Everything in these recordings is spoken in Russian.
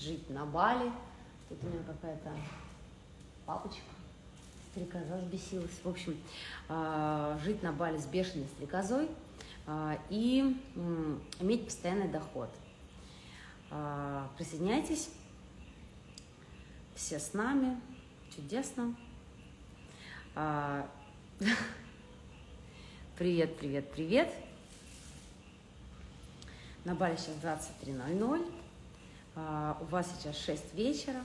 жить на Бали. Тут у меня какая-то папочка, стрекоза взбесилась. В общем, жить на Бали с бешеной стрекозой и иметь постоянный доход. Присоединяйтесь, все с нами, чудесно. Привет, привет, привет. На Бали сейчас 23:00. У вас сейчас 6 вечера.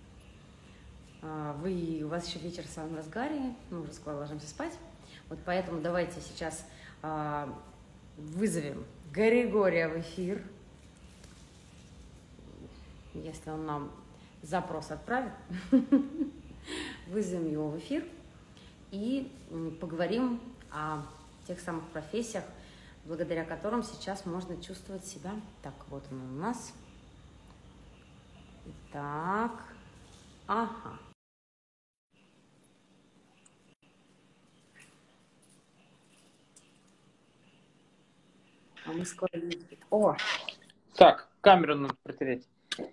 У вас еще вечер в самом разгаре. Мы уже скоро ложимся спать. Вот поэтому давайте сейчас вызовем Григория в эфир. Если он нам запрос отправит, вызовем его в эфир и поговорим о тех самых профессиях, благодаря которым сейчас можно чувствовать себя. Так, вот он у нас. Так, ага. А мы скоро... О! Так, камеру надо протереть.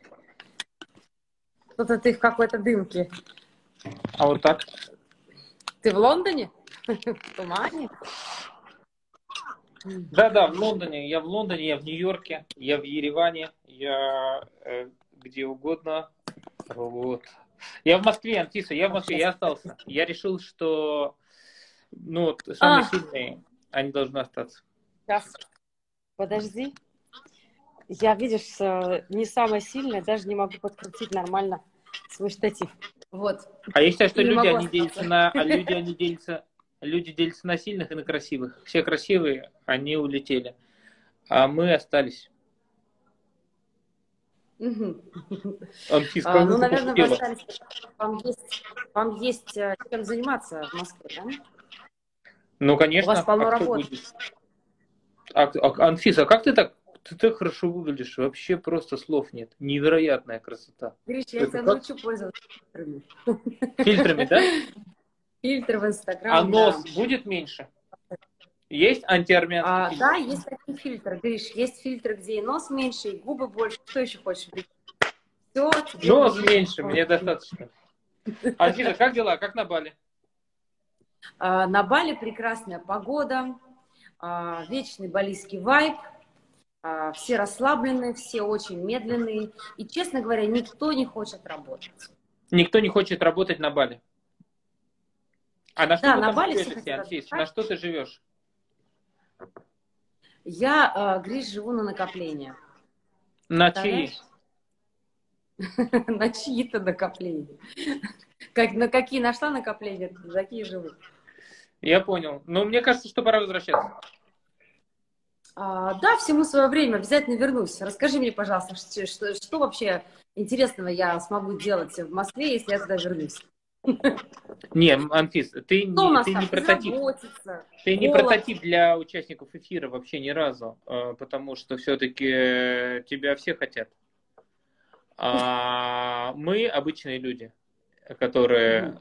Что-то ты в какой-то дымке. А вот так? Ты в Лондоне? В тумане? Да, в Лондоне. Я в Лондоне, я в Нью-Йорке, я в Ереване, я где угодно. Вот. Я в Москве, Анфиса, я в Москве, я остался. Я решил, что самые сильные, они должны остаться. Сейчас, подожди. Я, видишь, не самая сильная, даже не могу подкрутить нормально свой штатив. Вот. А я считаю, что люди делятся на сильных и на красивых. Все красивые, они улетели, а мы остались. Анфиска, наверное, вы остались. Вам есть чем заниматься в Москве, да? Ну, конечно. У вас полно работы. Анфиса, как ты так хорошо выглядишь? Вообще просто слов нет. Невероятная красота. Гриш, я тебя научу пользоваться фильтрами. Фильтрами, да? Фильтры в Инстаграм. А нос будет меньше? Есть антиармянский фильтр? Да, есть такие фильтры. Гриш, есть фильтры, где и нос меньше, и губы больше. Что еще хочешь? Все. Нос меньше, мне достаточно. Анфиса, как дела? Как на Бали? На Бали прекрасная погода, вечный балийский вайб, все расслабленные, все очень медленные. И, честно говоря, никто не хочет работать. Никто не хочет работать на Бали? А на что да, ты на там Бали живешь, Анфис? На что ты живешь? Я, Гриш, живу на накопления. На чьи? На чьи-то накопления. На какие нашла накопления, такие живу. Я понял. Но мне кажется, что пора возвращаться. Да, всему свое время. Обязательно вернусь. Расскажи мне, пожалуйста, что вообще интересного я смогу делать в Москве, если я туда вернусь? Не, Анфис, ты не прототип. Ты не прототип для участников эфира вообще ни разу, потому что все-таки тебя все хотят. А мы обычные люди, которые,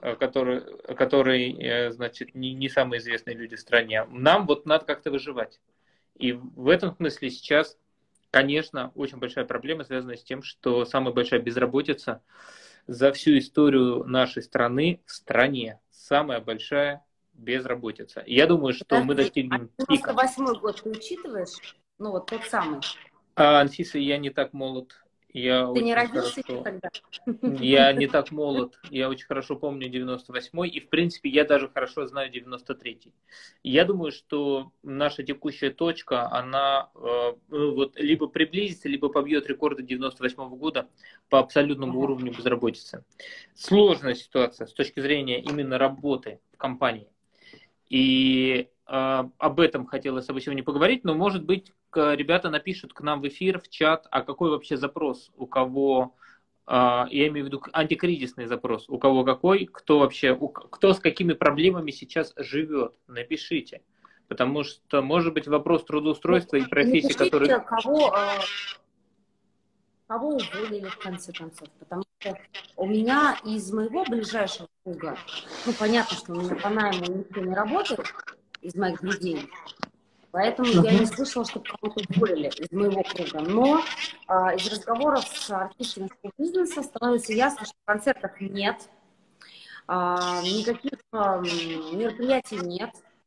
значит, не самые известные люди в стране. Нам вот надо как-то выживать. И в этом смысле сейчас, конечно, очень большая проблема, связанная с тем, что самая большая безработица за всю историю нашей страны в стране. Самая большая безработица. Я думаю, что мы достигнем пика. 98-й год ты учитываешь? Ну вот тот самый. Анфиса, я не так молод. Ты не родился тогда? Я не так молод. Я очень хорошо помню 98-й. И, в принципе, я даже хорошо знаю 93-й. Я думаю, что наша текущая точка, она вот либо приблизится, либо побьет рекорды 98-го года по абсолютному уровню безработицы. Сложная ситуация с точки зрения именно работы в компании. И об этом хотелось бы сегодня поговорить, но, может быть, ребята напишут к нам в эфир, в чат, а какой вообще запрос, у кого, я имею в виду антикризисный запрос, у кого какой, кто вообще, кто с какими проблемами сейчас живет, напишите. Потому что, может быть, вопрос трудоустройства и профессии, которые... Кого уволили в конце концов, потому что у меня из моего ближайшего круга, понятно, что у меня по найму никто не работает из моих друзей, Поэтому я не слышала, что кого-то уволили из моего круга. Но из разговоров с артистами шоу-бизнеса становится ясно, что концертов нет, никаких мероприятий нет.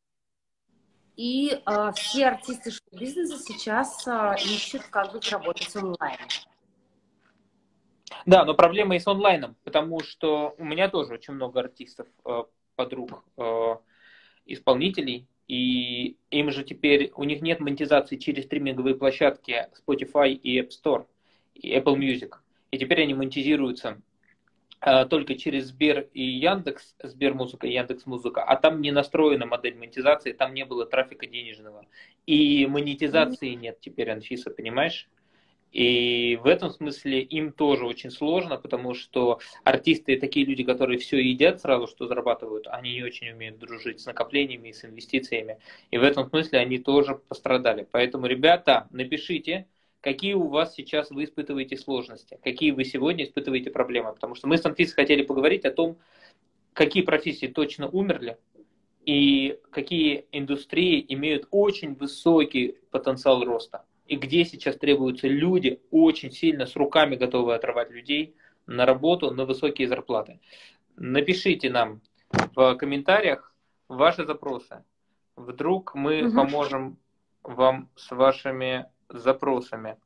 И все артисты шоу-бизнеса сейчас ищут, как бы работать онлайн. Да, но проблема и с онлайном, потому что у меня тоже очень много артистов, подруг, исполнителей, и им же теперь, у них нет монетизации через стриминговые площадки Spotify и App Store, и Apple Music. И теперь они монетизируются только через Сбер и Яндекс, Сбермузыка и Яндекс.Музыка, а там не настроена модель монетизации, там не было трафика денежного. И монетизации нет теперь, Анфиса, понимаешь? И в этом смысле им тоже очень сложно, потому что артисты такие люди, которые все едят сразу, что зарабатывают, они не очень умеют дружить с накоплениями и с инвестициями. И в этом смысле они тоже пострадали. Поэтому, ребята, напишите, какие у вас сейчас вы испытываете сложности, какие вы сегодня испытываете проблемы. Потому что мы с Анфисой хотели поговорить о том, какие профессии точно умерли, и какие индустрии имеют очень высокий потенциал роста. И где сейчас требуются люди, очень сильно с руками готовые отрывать людей на работу, на высокие зарплаты. Напишите нам в комментариях ваши запросы. Вдруг мы поможем вам с вашими запросами.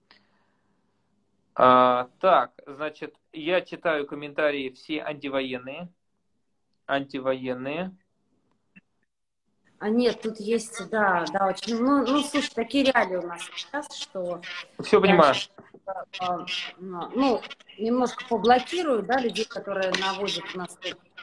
Так, значит, я читаю комментарии все антивоенные. Нет, тут есть, да, очень, слушай, такие реалии у нас сейчас, что Все понимаю. Немножко поблокирую, да, людей, которые наводят у нас,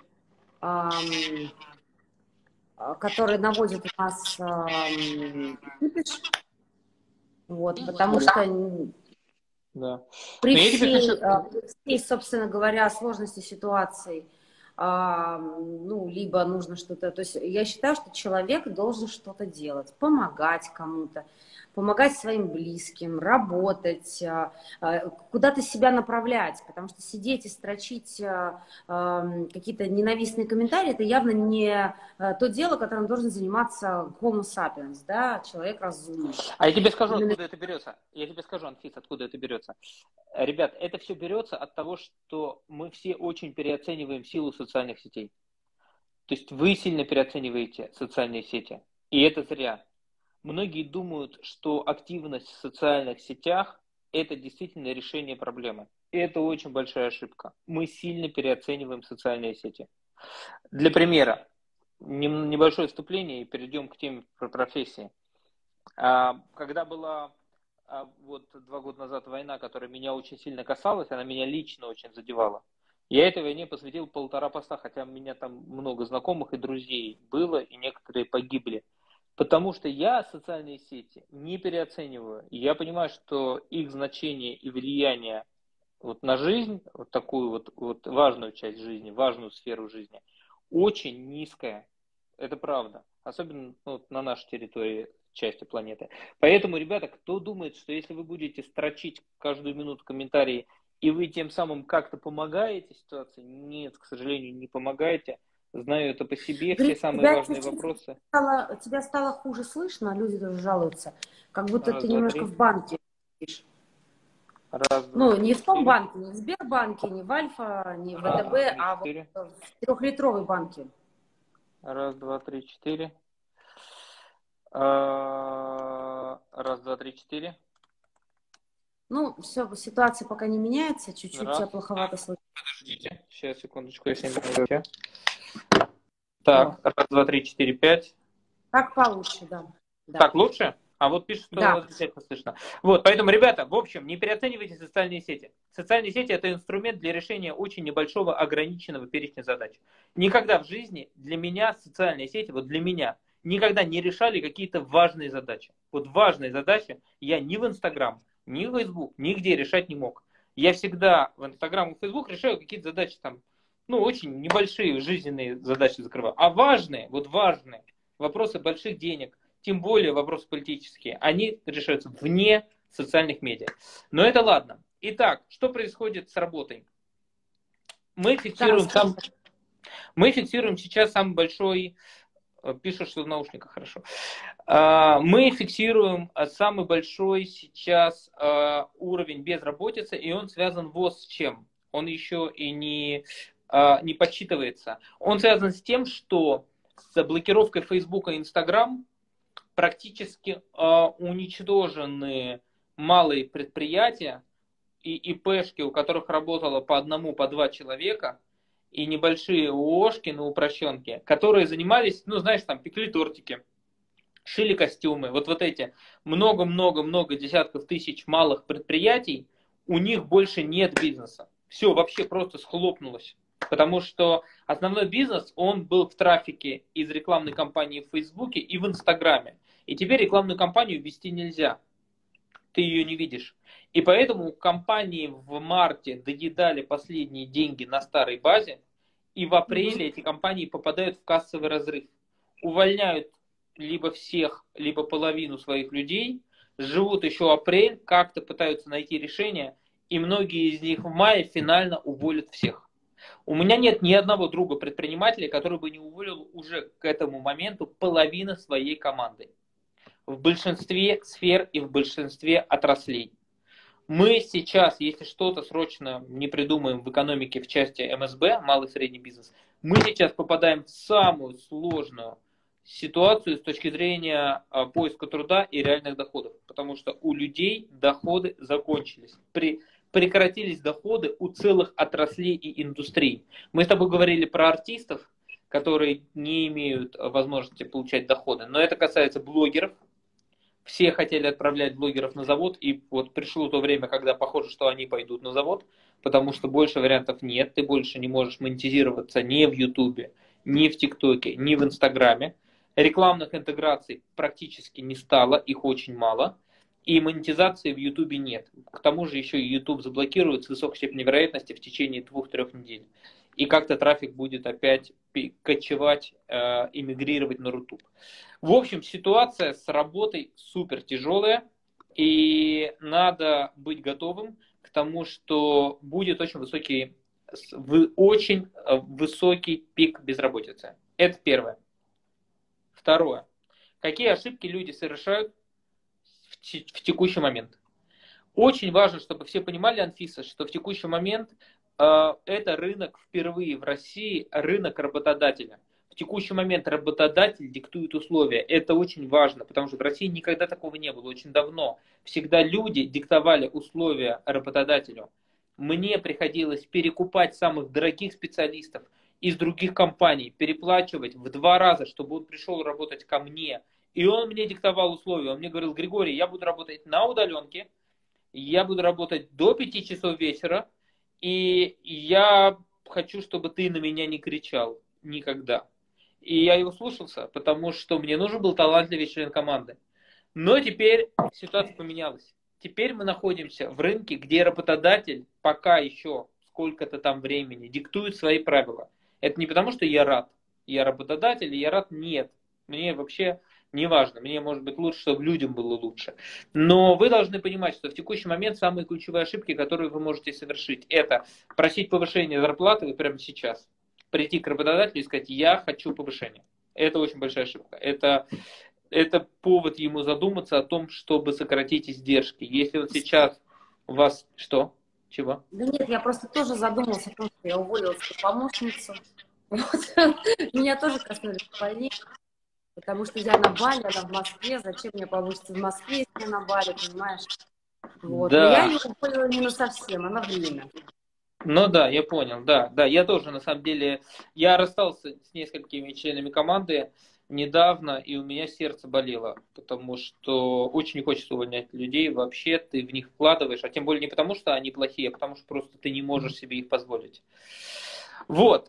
кипиш, вот, потому что да. при всей, собственно говоря, сложности ситуации, либо нужно что-то, то есть я считаю, что человек должен что-то делать, помогать кому-то, помогать своим близким, работать, куда-то себя направлять, потому что сидеть и строчить какие-то ненавистные комментарии, это явно не то дело, которым должен заниматься Homo sapiens, да, человек разумный. А я тебе скажу, откуда это берется. Я тебе скажу, Анфис, откуда это берется. Ребят, это все берется от того, что мы все очень переоцениваем силу социальных сетей. То есть вы сильно переоцениваете социальные сети. И это зря. Многие думают, что активность в социальных сетях – это действительно решение проблемы. И это очень большая ошибка. Мы сильно переоцениваем социальные сети. Для примера, небольшое вступление и перейдем к теме про профессии. Когда была вот 2 года назад война, которая меня очень сильно касалась, она меня лично очень задевала. Я этой войне посвятил 1,5 поста, хотя у меня там много знакомых и друзей было, и некоторые погибли. Потому что я социальные сети не переоцениваю. И я понимаю, что их значение и влияние вот на жизнь, вот такую вот важную часть жизни, важную сферу жизни, очень низкая. Это правда. Особенно на нашей территории, части планеты. Поэтому, ребята, кто думает, что если вы будете строчить каждую минуту комментарии, и вы тем самым как-то помогаете ситуации, нет, к сожалению, не помогаете. Знаю это по себе, все самые важные вопросы. Тебя стало хуже слышно, люди тоже жалуются. Как будто ты немножко в банке сидишь. Не в том банке, не в Сбербанке, не в Альфа, не в ВТБ, а вот в 3-литровой банке. 1, 2, 3, 4. 1, 2, 3, 4. Все, ситуация пока не меняется, чуть-чуть тебя плоховато слышно. Подождите, сейчас, секундочку, я снимаю. Так, 1, 2, 3, 4, 5. Так получше, да. Так лучше? А вот пишут, что замечательно слышно. Вот, поэтому, ребята, в общем, не переоценивайте социальные сети. Социальные сети – это инструмент для решения очень небольшого ограниченного перечня задач. Никогда в жизни для меня социальные сети, вот для меня, никогда не решали какие-то важные задачи. Вот важные задачи я ни в Инстаграм, ни в Фейсбук, нигде решать не мог. Я всегда в Инстаграм и Фейсбук решаю какие-то задачи там, очень небольшие жизненные задачи закрываю. А важные, важные вопросы больших денег, тем более вопросы политические, они решаются вне социальных медиа. Но это ладно. Итак, что происходит с работой? Мы фиксируем сейчас самый большой Пишут, что в наушниках хорошо. Мы фиксируем самый большой сейчас уровень безработицы, и он связан вот с чем. Он еще и не подсчитывается. Он связан с тем, что с блокировкой Facebook и Instagram практически уничтожены малые предприятия и ИПшки, у которых работало по одному, по два человека, и небольшие ООшки на упрощенке, которые занимались, ну, знаешь, там, пекли тортики, шили костюмы. Вот эти много-много-много десятков тысяч малых предприятий, у них больше нет бизнеса. Все вообще просто схлопнулось. Потому что основной бизнес, он был в трафике из рекламной кампании в Фейсбуке и в Инстаграме. И теперь рекламную кампанию вести нельзя. Ты ее не видишь. И поэтому компании в марте доедали последние деньги на старой базе, и в апреле эти компании попадают в кассовый разрыв. Увольняют либо всех, либо половину своих людей, живут еще апрель, как-то пытаются найти решение, и многие из них в мае финально уволят всех. У меня нет ни одного друга предпринимателя, который бы не уволил уже к этому моменту половину своей команды. В большинстве сфер и в большинстве отраслей. Мы сейчас, если что-то срочно не придумаем в экономике в части МСБ, малый и средний бизнес, мы сейчас попадаем в самую сложную ситуацию с точки зрения поиска труда и реальных доходов. Потому что у людей доходы закончились. Прекратились доходы у целых отраслей и индустрий. Мы с тобой говорили про артистов, которые не имеют возможности получать доходы. Но это касается блогеров. Все хотели отправлять блогеров на завод, и вот пришло то время, когда похоже, что они пойдут на завод, потому что больше вариантов нет, ты больше не можешь монетизироваться ни в Ютубе, ни в ТикТоке, ни в Инстаграме. Рекламных интеграций практически не стало, их очень мало, и монетизации в Ютубе нет. К тому же еще и Ютуб заблокирует с высокой степенью вероятности в течение 2-3 недель. И как-то трафик будет опять кочевать, эмигрировать на Рутуб. В общем, ситуация с работой супер тяжелая, и надо быть готовым к тому, что будет очень высокий пик безработицы. Это первое. Второе. Какие ошибки люди совершают в текущий момент? Очень важно, чтобы все понимали, Анфиса, что в текущий момент это рынок впервые в России, рынок работодателя. В текущий момент работодатель диктует условия. Это очень важно, потому что в России никогда такого не было, очень давно. Всегда люди диктовали условия работодателю. Мне приходилось перекупать самых дорогих специалистов из других компаний, переплачивать в 2 раза, чтобы он пришел работать ко мне. И он мне диктовал условия. Он мне говорил: Григорий, я буду работать на удаленке, я буду работать до 5 часов вечера, и я хочу, чтобы ты на меня не кричал никогда. И я его слушался, потому что мне нужен был талантливый член команды. Но теперь ситуация поменялась. Теперь мы находимся в рынке, где работодатель пока еще сколько-то там времени диктует свои правила. Это не потому, что я рад. Я работодатель, и я рад. Нет. Мне вообще не важно. Мне, может быть, лучше, чтобы людям было лучше. Но вы должны понимать, что в текущий момент самые ключевые ошибки, которые вы можете совершить, это просить повышения зарплаты вот прямо сейчас. Прийти к работодателю и сказать: я хочу повышения. Это очень большая ошибка. Это повод ему задуматься о том, чтобы сократить издержки. Если вот сейчас у вас... Что? Чего? Да нет, я просто тоже задумалась о том, что я уволила свою помощницу. Вот. Меня тоже коснулись больниц, потому что я на Бали, она в Москве. Зачем мне помощница в Москве, если я на Бали, понимаешь? Вот. Да. Но я ее уволила не на совсем, а на время. Ну да, я понял, да, я тоже на самом деле, я расстался с несколькими членами команды недавно, и у меня сердце болело, потому что очень не хочется увольнять людей, вообще ты в них вкладываешь, а тем более не потому, что они плохие, а потому что просто ты не можешь себе их позволить. Вот,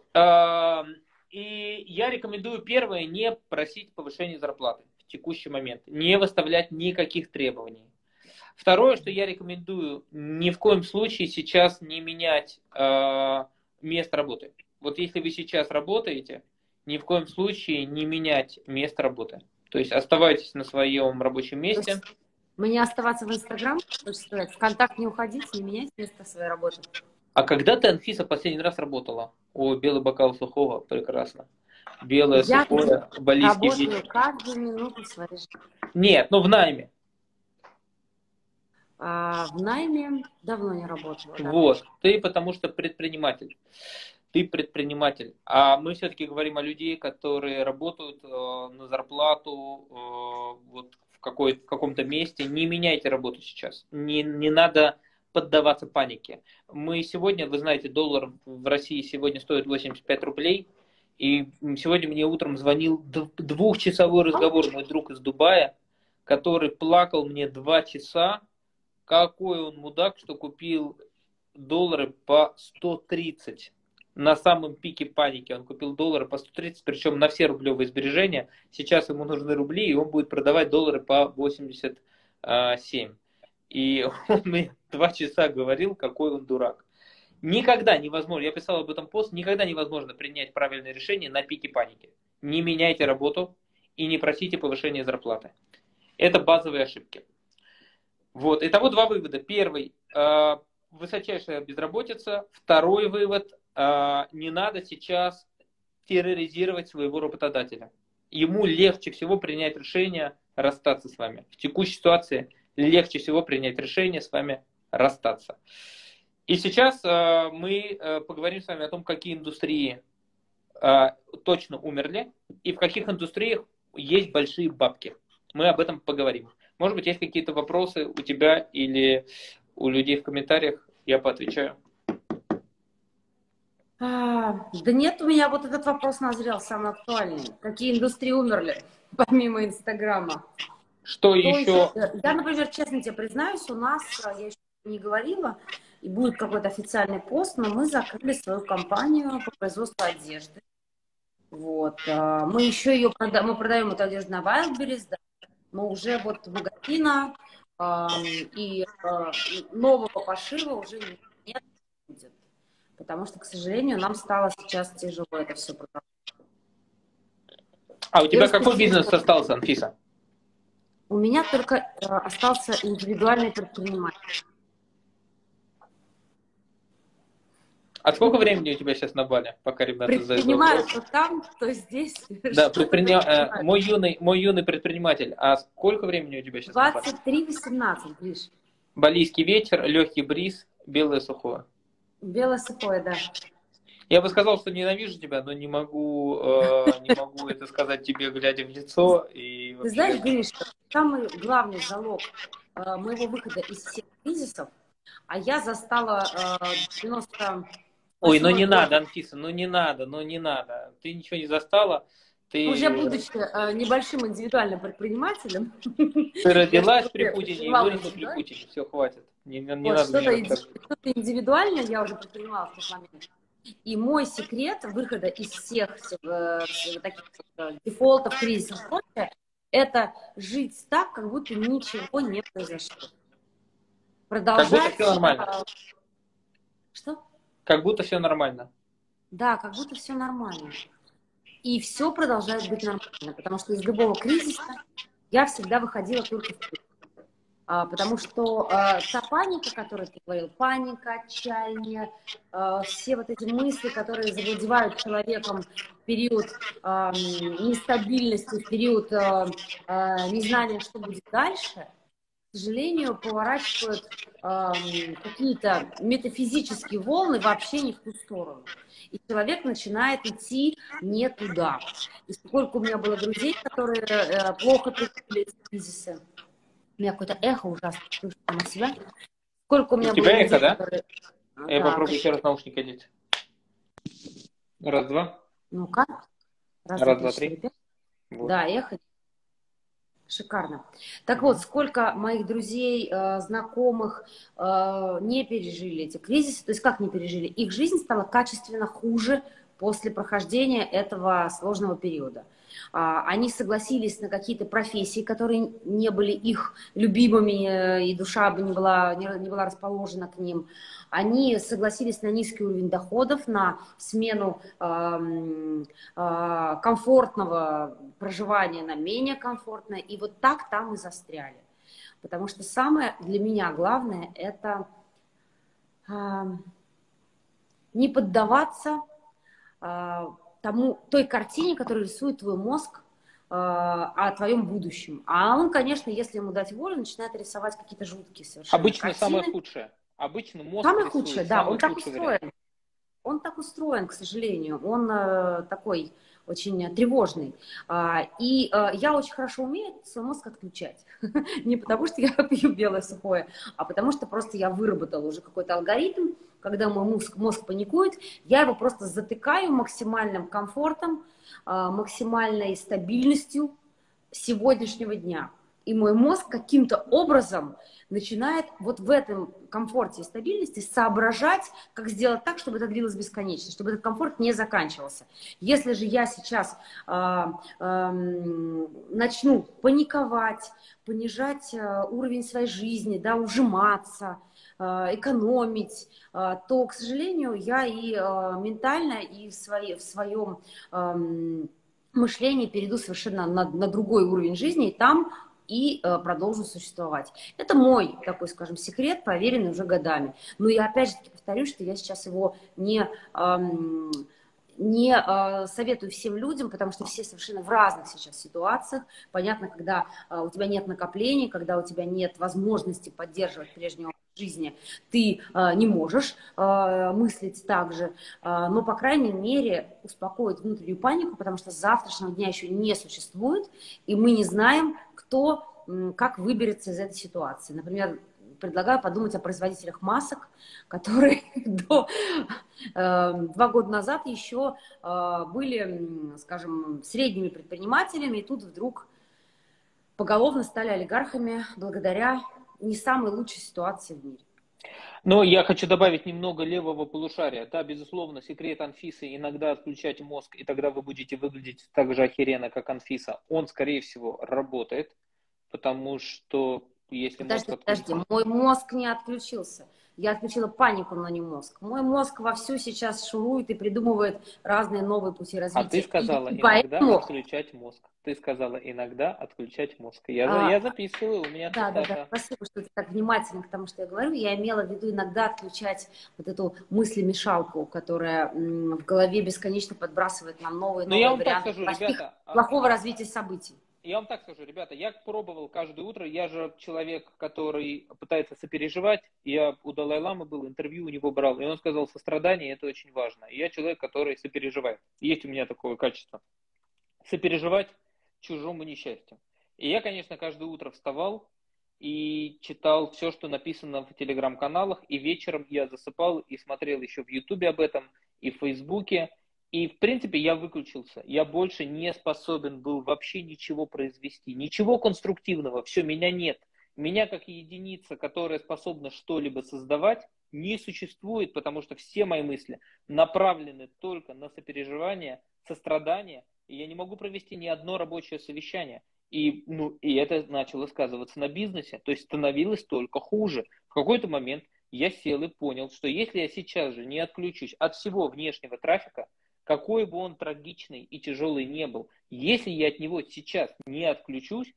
и я рекомендую первое: не просить повышения зарплаты в текущий момент, не выставлять никаких требований. Второе, что я рекомендую, ни в коем случае сейчас не менять место работы. Вот если вы сейчас работаете, ни в коем случае не менять место работы. То есть оставайтесь на своем рабочем месте. Мне оставаться в Инстаграм, в ВКонтакт не уходить, не менять место своей работы. А когда ты, Анфиса, последний раз работала? О, белый бокал сухого, прекрасно. белое, Я сухое, балийский работаю ветер. каждую минуту своей жизни. Нет, ну в найме. В найме давно не работала, да. Вот, ты потому что предприниматель. Ты предприниматель. А мы все-таки говорим о людей, которые работают на зарплату вот в каком-то месте. Не меняйте работу сейчас. Не надо поддаваться панике. Мы сегодня, вы знаете, доллар в России сегодня стоит 85 рублей. И сегодня мне утром звонил двухчасовой разговор мой друг из Дубая, который плакал мне 2 часа. Какой он мудак, что купил доллары по 130. На самом пике паники он купил доллары по 130, причем на все рублевые сбережения. Сейчас ему нужны рубли, и он будет продавать доллары по 87. И он мне 2 часа говорил, какой он дурак. Никогда невозможно, я писал об этом пост, никогда невозможно принять правильное решение на пике паники. Не меняйте работу и не просите повышения зарплаты. Это базовые ошибки. Вот, итого 2 вывода. Первый, высочайшая безработица. Второй вывод, не надо сейчас терроризировать своего работодателя. Ему легче всего принять решение расстаться с вами. В текущей ситуации легче всего принять решение с вами расстаться. И сейчас мы поговорим с вами о том, какие индустрии точно умерли и в каких индустриях есть большие бабки. Мы об этом поговорим. Может быть, есть какие-то вопросы у тебя или у людей в комментариях, я поотвечаю. Да нет, у меня вот этот вопрос назрел, самый актуальный. Какие индустрии умерли, помимо Инстаграма? Что еще? Я, например, честно тебе признаюсь, у нас, я еще не говорила, и будет какой-то официальный пост, но мы закрыли свою компанию по производству одежды. Вот. Мы еще ее мы продаем эту одежду на Wildberries, да, но уже вот магазина и нового пошива уже нет будет. Потому что, к сожалению, нам стало сейчас тяжело это все продавать. А у тебя какой бизнес остался, Анфиса? У меня только остался индивидуальный предприниматель. А сколько времени у тебя сейчас на Бали, пока ребята задают Предпринимаю вопрос? то там, то здесь. Да, мой юный предприниматель. А сколько времени у тебя сейчас на Бали? 23:18, видишь. Балийский ветер, легкий бриз, белое сухое. Белое сухое, да. Я бы сказал, что ненавижу тебя, но не могу это сказать тебе, глядя в лицо. И вообще... Ты знаешь, Гриш, самый главный залог моего выхода из всех кризисов, а я застала 90... Ой, ну не надо, Анфиса, ну не надо. Ты ничего не застала. Ты... Уже будучи небольшим индивидуальным предпринимателем... Ты родилась при Путине и выросла при Путине. Все, хватит. Не надо что-то индивидуальное я уже предпринимала в тот момент. И мой секрет выхода из всех таких дефолтов, кризисов, это жить так, как будто ничего не произошло. Продолжать... Как будто все нормально. Что? Как будто все нормально. Да, как будто все нормально. И все продолжает быть нормально, потому что из любого кризиса я всегда выходила только вперед. Потому что та паника, которую ты говорил, паника, отчаяние, все вот эти мысли, которые завладевают человеком в период нестабильности, в период незнания, что будет дальше, к сожалению, поворачивают какие-то метафизические волны вообще не в ту сторону. И человек начинает идти не туда. И сколько у меня было друзей, которые плохо пережили эти кризисы. У меня какое-то эхо ужасно, слышу сама себя. Сколько у меня было тебя людей, эхо, да? которые... Я попробую еще раз наушники одеть. Раз, два. Ну-ка. Раз, два, три. Вот. Да, эхо. Шикарно. Так вот, сколько моих друзей, знакомых не пережили эти кризисы, то есть как не пережили? Их жизнь стала качественно хуже после прохождения этого сложного периода. Они согласились на какие-то профессии, которые не были их любимыми, и душа бы не была расположена к ним. Они согласились на низкий уровень доходов, на смену комфортного проживания на менее комфортное. И вот так там и застряли. Потому что самое для меня главное – это не поддаваться той картине, которую рисует твой мозг о твоем будущем. А он, конечно, если ему дать волю, начинает рисовать какие-то жуткие совершенно Обычно самое картины. худшее. Обычно мозг Самое худшее, рисует да, самый он так худший вариант. устроен. Он так устроен, к сожалению. Он такой очень тревожный. Я очень хорошо умею свой мозг отключать. Не потому, что я пью белое сухое, а потому что просто я выработала уже какой-то алгоритм. Когда мой мозг паникует, я его просто затыкаю максимальным комфортом, максимальной стабильностью сегодняшнего дня. И мой мозг каким-то образом начинает вот в этом комфорте и стабильности соображать, как сделать так, чтобы это длилось бесконечно, чтобы этот комфорт не заканчивался. Если же я сейчас начну паниковать, понижать уровень своей жизни, да, ужиматься, экономить, то, к сожалению, я и ментально, и в своем мышлении перейду совершенно на другой уровень жизни, и там продолжу существовать. Это мой такой, скажем, секрет, проверенный уже годами. Но я опять же таки повторюсь, что я сейчас его не советую всем людям, потому что все совершенно в разных сейчас ситуациях. Понятно, когда у тебя нет накоплений, когда у тебя нет возможности поддерживать прежнего жизни, ты не можешь мыслить так же, но, по крайней мере, успокоить внутреннюю панику, потому что завтрашнего дня еще не существует, и мы не знаем, кто как выберется из этой ситуации. Например, предлагаю подумать о производителях масок, которые до 2 года назад еще были, скажем, средними предпринимателями, и тут вдруг поголовно стали олигархами благодаря не самой лучшей ситуации в мире. Но я хочу добавить немного левого полушария. Да, безусловно, секрет Анфисы иногда отключать мозг, и тогда вы будете выглядеть так же охеренно, как Анфиса. Он, скорее всего, работает, потому что если мозг отключить... Подожди, мой мозг не отключился. Я отключила панику, но не мозг. Мой мозг вовсю сейчас шурует и придумывает разные новые пути развития. А ты сказала и иногда поэтому... отключать мозг. Ты сказала иногда отключать мозг. Я записываю, у меня Да, цитата. спасибо, что ты так внимательно к тому, что я говорю. Я имела в виду иногда отключать вот эту мыслемешалку, которая в голове бесконечно подбрасывает нам новые варианты плохого развития событий. Я вам так скажу, ребята, я пробовал каждое утро, я же человек, который пытается сопереживать, я у Далай-ламы был, интервью у него брал, и он сказал, сострадание это очень важно. И я человек, который сопереживает. Есть у меня такое качество. Сопереживать чужому несчастью. И я, конечно, каждое утро вставал и читал все, что написано в телеграм-каналах, и вечером я засыпал и смотрел еще в Ютубе об этом, и в Фейсбуке. И, в принципе, я выключился. Я больше не способен был вообще ничего произвести. Ничего конструктивного. Все, меня нет. Меня как единица, которая способна что-либо создавать, не существует, потому что все мои мысли направлены только на сопереживание, сострадание. И я не могу провести ни одно рабочее совещание. И это начало сказываться на бизнесе. То есть становилось только хуже. В какой-то момент я сел и понял, что если я сейчас же не отключусь от всего внешнего трафика, какой бы он трагичный и тяжелый не был, если я от него сейчас не отключусь,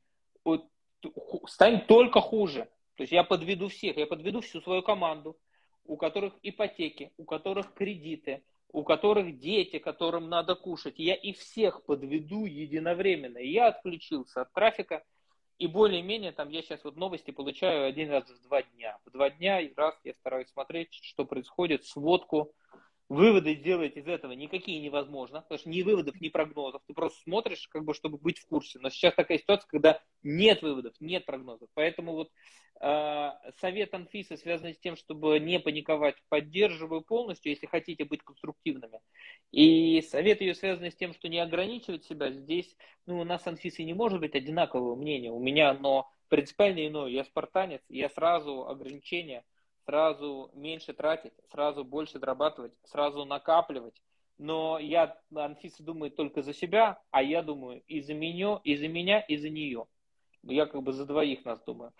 станет только хуже. То есть я подведу всех, я подведу всю свою команду, у которых ипотеки, у которых кредиты, у которых дети, которым надо кушать. Я их всех подведу единовременно. И я отключился от трафика. И более-менее, там я сейчас вот новости получаю 1 раз в 2 дня. В 2 дня раз я стараюсь смотреть, что происходит, сводку. Выводы сделать из этого никакие невозможно, потому что ни выводов, ни прогнозов. Ты просто смотришь, как бы, чтобы быть в курсе. Но сейчас такая ситуация, когда нет выводов, нет прогнозов. Поэтому вот совет Анфисы, связанный с тем, чтобы не паниковать, поддерживаю полностью, если хотите быть конструктивными. И совет ее, связанный с тем, что не ограничивать себя. Здесь у нас с Анфисой не может быть одинакового мнения. У меня оно принципиально иное. Я спартанец, я сразу ограничения. Сразу меньше тратить, сразу больше зарабатывать, сразу накапливать. Но Анфиса думает только за себя, а я думаю и за меня, и за нее. Я как бы за двоих нас думаю.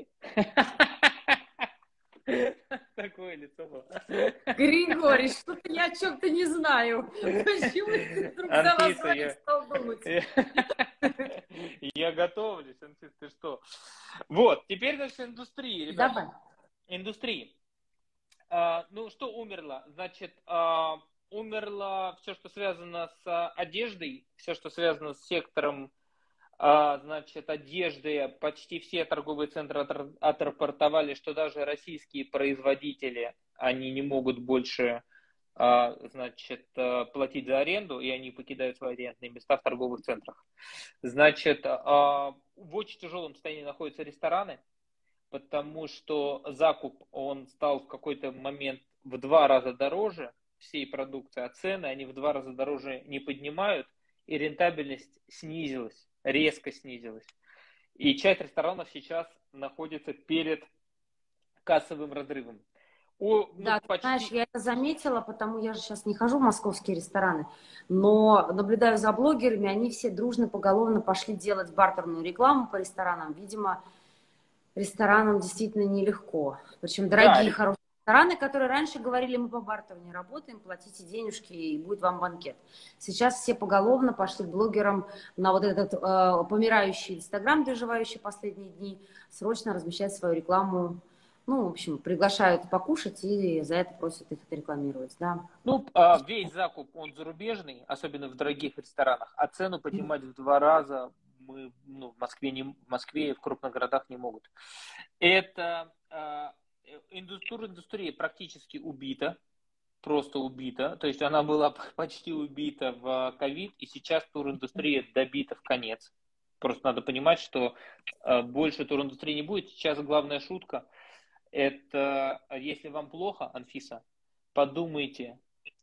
Такое лицо было. Григорий, что-то я о чем-то не знаю. Почему ты вдруг за вас двоих стал думать? Я готовлюсь, Анфиса, ты что? Вот, теперь наша индустрия, ребята. Давай. Индустрии. Что умерло? Значит, Умерло все, что связано с одеждой, все, что связано с сектором, значит, одежды. Почти все торговые центры отрапортовали, что даже российские производители, они не могут больше, значит, платить за аренду, и они покидают свои арендные места в торговых центрах. Значит, в очень тяжелом состоянии находятся рестораны, потому что закуп, он стал в какой-то момент в 2 раза дороже всей продукции, а цены они в 2 раза дороже не поднимают, и рентабельность снизилась, резко снизилась. И часть ресторанов сейчас находится перед кассовым разрывом. Да, ты знаешь, Почти... я это заметила, потому я же сейчас не хожу в московские рестораны, но наблюдаю за блогерами, они все дружно, поголовно пошли делать бартерную рекламу по ресторанам. Видимо, ресторанам действительно нелегко. Причем Да, дорогие, хорошие рестораны, которые раньше говорили, мы по бартеру не работаем, платите денежки и будет вам банкет. Сейчас все поголовно пошли к блогерам на вот этот помирающий Инстаграм, доживающий последние дни, срочно размещать свою рекламу. Ну, в общем, приглашают покушать и за это просят их рекламировать, да. весь закуп, он зарубежный, особенно в дорогих ресторанах, а цену поднимать в 2 раза мы, в Москве и в крупных городах не могут. Это туриндустрия практически убита, просто убита. То есть она была почти убита в ковид, и сейчас туриндустрия добита в конец. Просто надо понимать, что больше туриндустрии не будет. Сейчас главная шутка – это если вам плохо, Анфиса, подумайте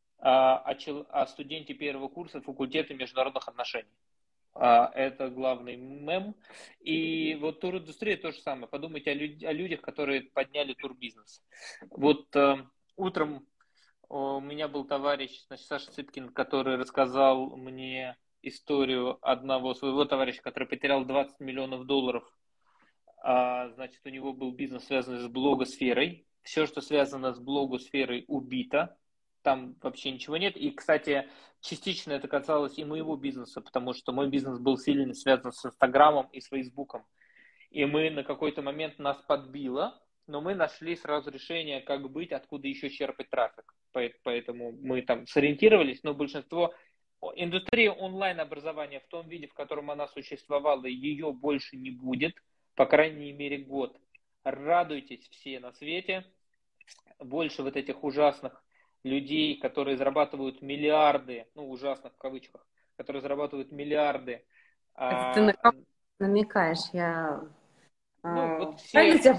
о студенте первого курса факультета международных отношений. Это главный мем. И вот туриндустрия то же самое. Подумайте о людях, которые подняли турбизнес. Вот утром у меня был товарищ, значит, Саша Цыпкин, который рассказал мне историю одного своего товарища, который потерял 20 миллионов долларов. Значит, у него был бизнес, связанный с блогосферой. Все, что связано с блогосферой, убито. Там вообще ничего нет. И, кстати, частично это касалось и моего бизнеса, потому что мой бизнес был сильно связан с Инстаграмом и с Фейсбуком. И мы на какой-то момент нас подбило, но мы нашли сразу решение, как быть, откуда еще черпать трафик. Поэтому мы там сориентировались, но большинство... Индустрия онлайн-образования в том виде, в котором она существовала, ее больше не будет, по крайней мере, год. Радуйтесь все на свете. Больше вот этих ужасных людей, которые зарабатывают миллиарды, ужасных в кавычках, которые зарабатывают миллиарды. Это ты на кого намекаешь? Я Вот правильно тебя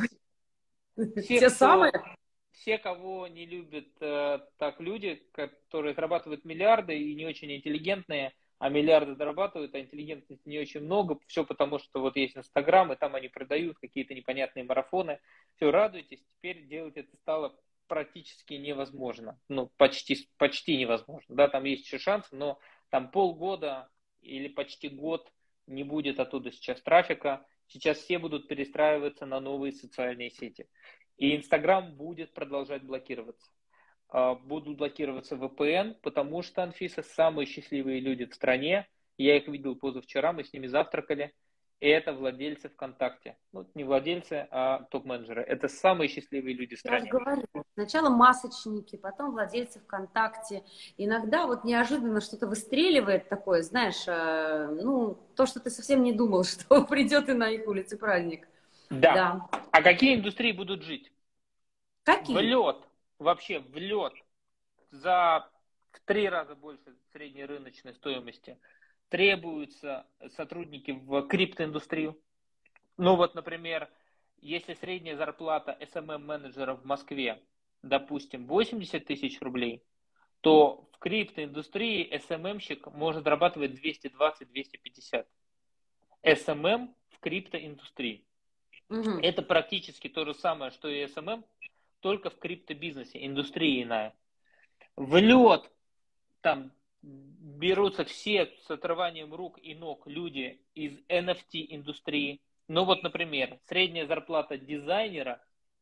те самые? Все, кого не любят так люди, которые зарабатывают миллиарды и не очень интеллигентные, а миллиарды зарабатывают, а интеллигентности не очень много, все потому, что вот есть Инстаграм, и там они продают какие-то непонятные марафоны. Все, радуйтесь, теперь делать это стало практически невозможно. Почти невозможно. Да, там есть еще шанс, но там полгода или почти год не будет оттуда сейчас трафика. Сейчас все будут перестраиваться на новые социальные сети. И Инстаграм будет продолжать блокироваться. Будут блокироваться VPN, потому что, Анфиса, самые счастливые люди в стране, я их видел позавчера, мы с ними завтракали, и это владельцы ВКонтакте. Не владельцы, а топ-менеджеры. Это самые счастливые люди в Я же стране. говорю, сначала масочники, потом владельцы ВКонтакте. Иногда вот неожиданно что-то выстреливает такое, знаешь, то, что ты совсем не думал, что придет и на их улице праздник. Да. Да. А какие индустрии будут жить? Какие? В лед. Вообще в лед. В 3 раза больше средней рыночной стоимости требуются сотрудники в криптоиндустрию. Например, если средняя зарплата SMM-менеджера в Москве, допустим, 80 тысяч рублей, то в криптоиндустрии SMM-щик может зарабатывать 220-250. SMM в криптоиндустрии. Угу. Это практически то же самое, что и SMM, только в криптобизнесе, индустрия иная. В лед там берутся все с отрыванием рук и ног люди из NFT-индустрии. Например, средняя зарплата дизайнера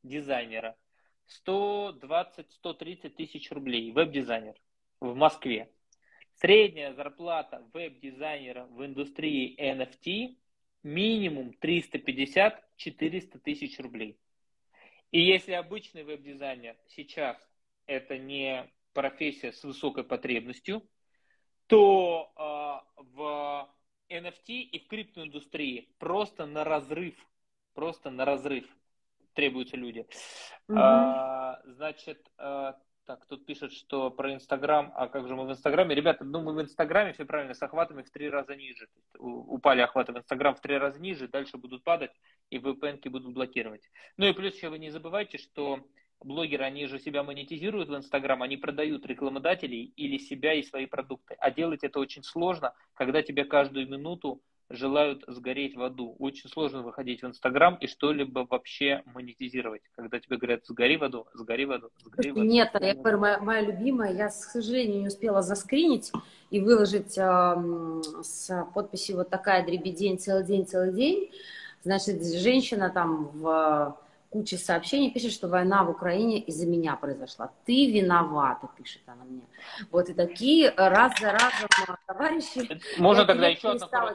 120-130 тысяч рублей, веб-дизайнер в Москве. Средняя зарплата веб-дизайнера в индустрии NFT минимум 350-400 тысяч рублей. И если обычный веб-дизайнер сейчас это не профессия с высокой потребностью, то в NFT и в криптоиндустрии просто на разрыв требуются люди. Значит, так, тут пишут, что про Инстаграм, а как же мы в Инстаграме? Ребята, ну мы в Инстаграме, все правильно, с охватами в 3 раза ниже. Упали охваты в Инстаграм в 3 раза ниже, дальше будут падать, и VPN-ки будут блокировать. Ну и плюс еще вы не забывайте, что блогеры, они же себя монетизируют в Инстаграм, они продают рекламодателей или себя и свои продукты. А делать это очень сложно, когда тебе каждую минуту желают сгореть в аду. Очень сложно выходить в Инстаграм и что-либо вообще монетизировать. Когда тебе говорят, сгори в аду, сгори в аду, сгори в аду. Нет, я говорю, моя любимая, я, к сожалению, не успела заскринить и выложить с подписью вот такая дребедень, целый день, целый день. Значит, женщина там в куче сообщений пишет, что война в Украине из-за меня произошла. Ты виновата, пишет она мне. Вот и такие раз за разом товарищи. Можно тогда еще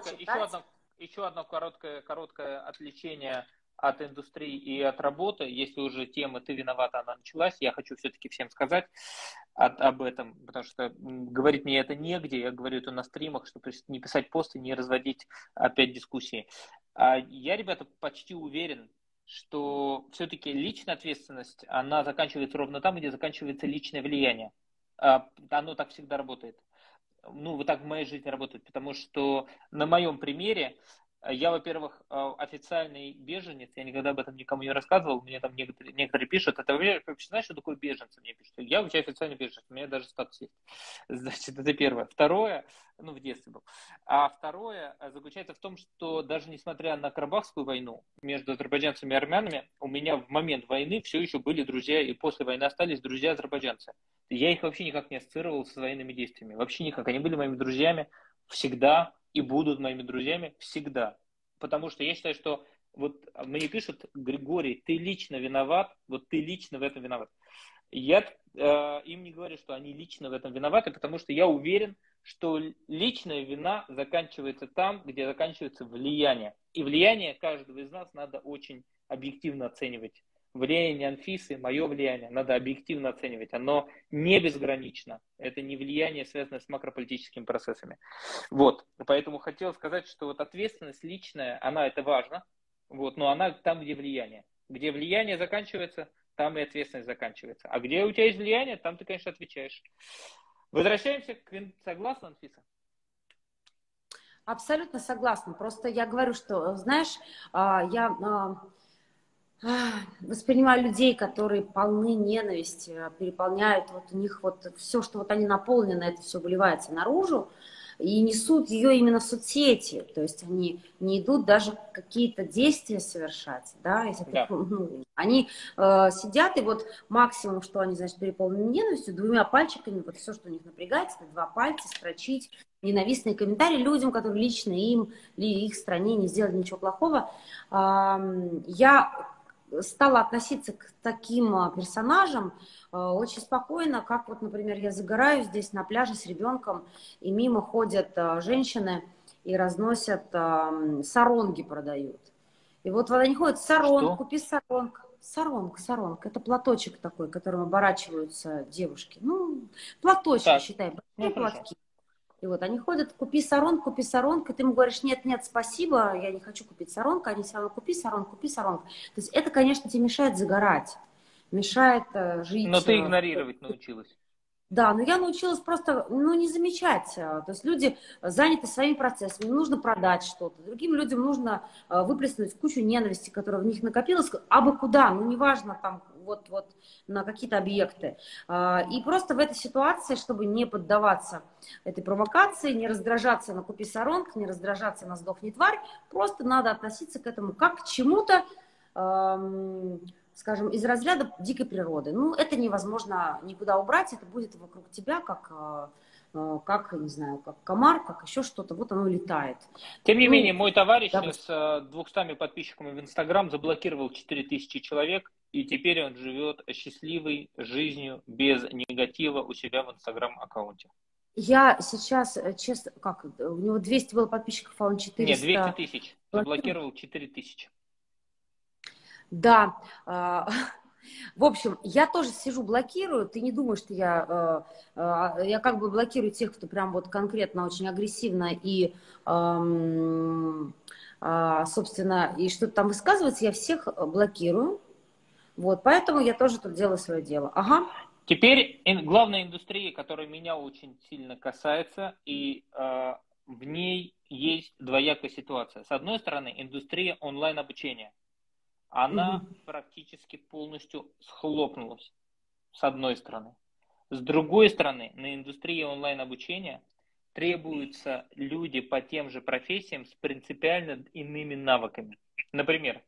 одно короткое отвлечение от индустрии и от работы. Если уже тема «ты виновата», она началась, я хочу все-таки всем сказать об этом, потому что говорить мне это негде, я говорю это на стримах, чтобы не писать посты, не разводить опять дискуссии. Я, ребята, почти уверен, что все-таки личная ответственность, она заканчивается ровно там, где заканчивается личное влияние. Оно так всегда работает. Ну, вот так в моей жизни работает, потому что на моем примере я, во-первых, официальный беженец, я никогда об этом никому не рассказывал, мне там некоторые пишут, это вообще, знаешь, что такое беженцы? Мне пишут, я вообще официальный беженец, у меня даже статус есть. Значит, это первое. Второе, ну, в детстве был. А второе заключается в том, что даже несмотря на Карабахскую войну между азербайджанцами и армянами, у меня в момент войны все еще были друзья, и после войны остались друзья азербайджанцы. Я их вообще никак не ассоциировал с военными действиями, вообще никак. Они были моими друзьями всегда, и будут моими друзьями всегда. Потому что я считаю, что вот мне пишут, Григорий, ты лично виноват, вот ты лично в этом виноват. Я им не говорю, что они лично в этом виноваты, потому что я уверен, что личная вина заканчивается там, где заканчивается влияние. И влияние каждого из нас надо очень объективно оценивать. Влияние Анфисы, мое влияние, надо объективно оценивать. Оно не безгранично. Это не влияние, связанное с макрополитическими процессами. Вот. Поэтому хотел сказать, что вот ответственность личная, она это важно, вот, но она там, где влияние. Где влияние заканчивается, там и ответственность заканчивается. А где у тебя есть влияние, там ты, конечно, отвечаешь. Возвращаемся к... Согласна, Анфиса? Абсолютно согласна. Просто я говорю, что, знаешь, я воспринимаю людей, которые полны ненависти, переполняют, вот у них вот все, что вот они наполнены, это все выливается наружу, и несут ее именно в соцсети, то есть они не идут даже какие-то действия совершать, да, если они сидят, и вот максимум, что они, значит, переполнены ненавистью, двумя пальчиками, вот все, что у них напрягается, это 2 пальца, строчить ненавистные комментарии людям, которые лично им или их стране не сделали ничего плохого. Я стала относиться к таким персонажам очень спокойно, как вот, например, я загораю здесь на пляже с ребенком, и мимо ходят женщины и разносят саронги, продают. И вот они ходят, саронг, купи саронг. Саронг, это платочек такой, которым оборачиваются девушки. Ну, платочки, так, считай, большие платки. И вот они ходят, купи саронг, и ты ему говоришь, нет, спасибо, я не хочу купить саронг, они все равно купи саронг. То есть это, конечно, тебе мешает загорать, мешает жить. Но ты игнорировать научилась. Да, но я научилась просто, не замечать. То есть люди заняты своими процессами, им нужно продать что-то. Другим людям нужно выплеснуть кучу ненависти, которая в них накопилась, абы куда, неважно, там, вот на какие-то объекты. И просто в этой ситуации, чтобы не поддаваться этой провокации, не раздражаться на купи саронг, не раздражаться на сдохни тварь, просто надо относиться к этому как к чему-то, скажем, из разряда дикой природы. Это невозможно никуда убрать, это будет вокруг тебя, как не знаю, как комар, как еще что-то, вот оно летает. Тем не менее, мой товарищ с 200 подписчиками в Инстаграм заблокировал 4000 человек, и теперь он живет счастливой жизнью без негатива у себя в Инстаграм-аккаунте. Я сейчас, честно, у него 200 было подписчиков, а он 400... Нет, 200 000, заблокировал 4000. Да, В общем, я тоже сижу, блокирую. Ты не думаешь, что я как бы блокирую тех, кто прям вот конкретно очень агрессивно и, собственно, и что-то там высказывается, я всех блокирую. Вот, поэтому я тоже тут делаю свое дело. Ага. Теперь главная индустрия, которая меня очень сильно касается, и в ней есть двоякая ситуация. С одной стороны, индустрия онлайн-обучения. Она практически полностью схлопнулась, с одной стороны. С другой стороны, на индустрии онлайн-обучения требуются люди по тем же профессиям с принципиально иными навыками. Например,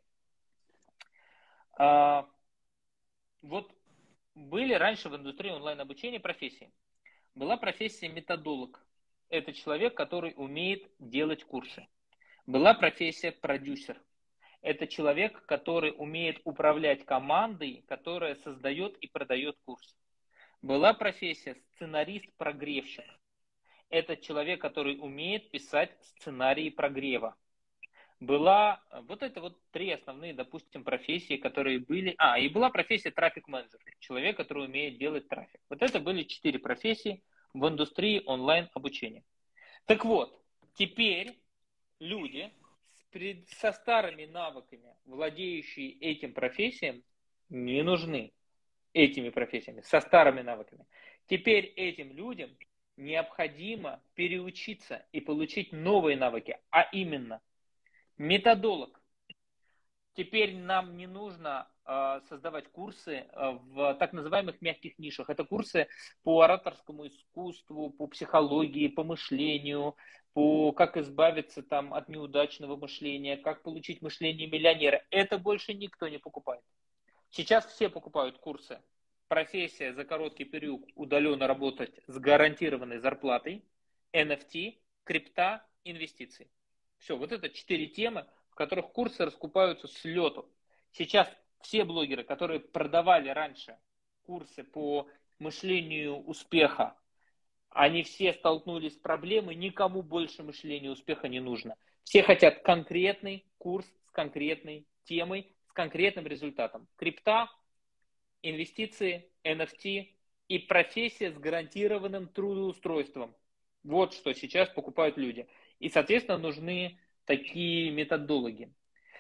вот были раньше в индустрии онлайн-обучения профессии. Была профессия методолог. Это человек, который умеет делать курсы. Была профессия продюсер. Это человек, который умеет управлять командой, которая создает и продает курс. Была профессия сценарист-прогревщик. Это человек, который умеет писать сценарии прогрева. Была вот это вот три основные, допустим, профессии, которые были. И была профессия трафик-менеджер. Человек, который умеет делать трафик. Вот это были 4 профессии в индустрии онлайн-обучения. Так вот, теперь люди со старыми навыками, владеющие этим профессиям, не нужны этими профессиями, со старыми навыками. Теперь этим людям необходимо переучиться и получить новые навыки, а именно методолог. Теперь нам не нужно создавать курсы в так называемых мягких нишах. Это курсы по ораторскому искусству, по психологии, по мышлению, по как избавиться там от неудачного мышления, как получить мышление миллионера. Это больше никто не покупает. Сейчас все покупают курсы. Профессия за короткий период удаленно работать с гарантированной зарплатой, NFT, крипта, инвестиции. Все, вот это 4 темы, в которых курсы раскупаются с лету. Сейчас все блогеры, которые продавали раньше курсы по мышлению успеха, они все столкнулись с проблемой, никому больше мышления успеха не нужно. Все хотят конкретный курс с конкретной темой, с конкретным результатом. Крипта, инвестиции, NFT и профессия с гарантированным трудоустройством. Вот что сейчас покупают люди. И, соответственно, нужны такие методологи.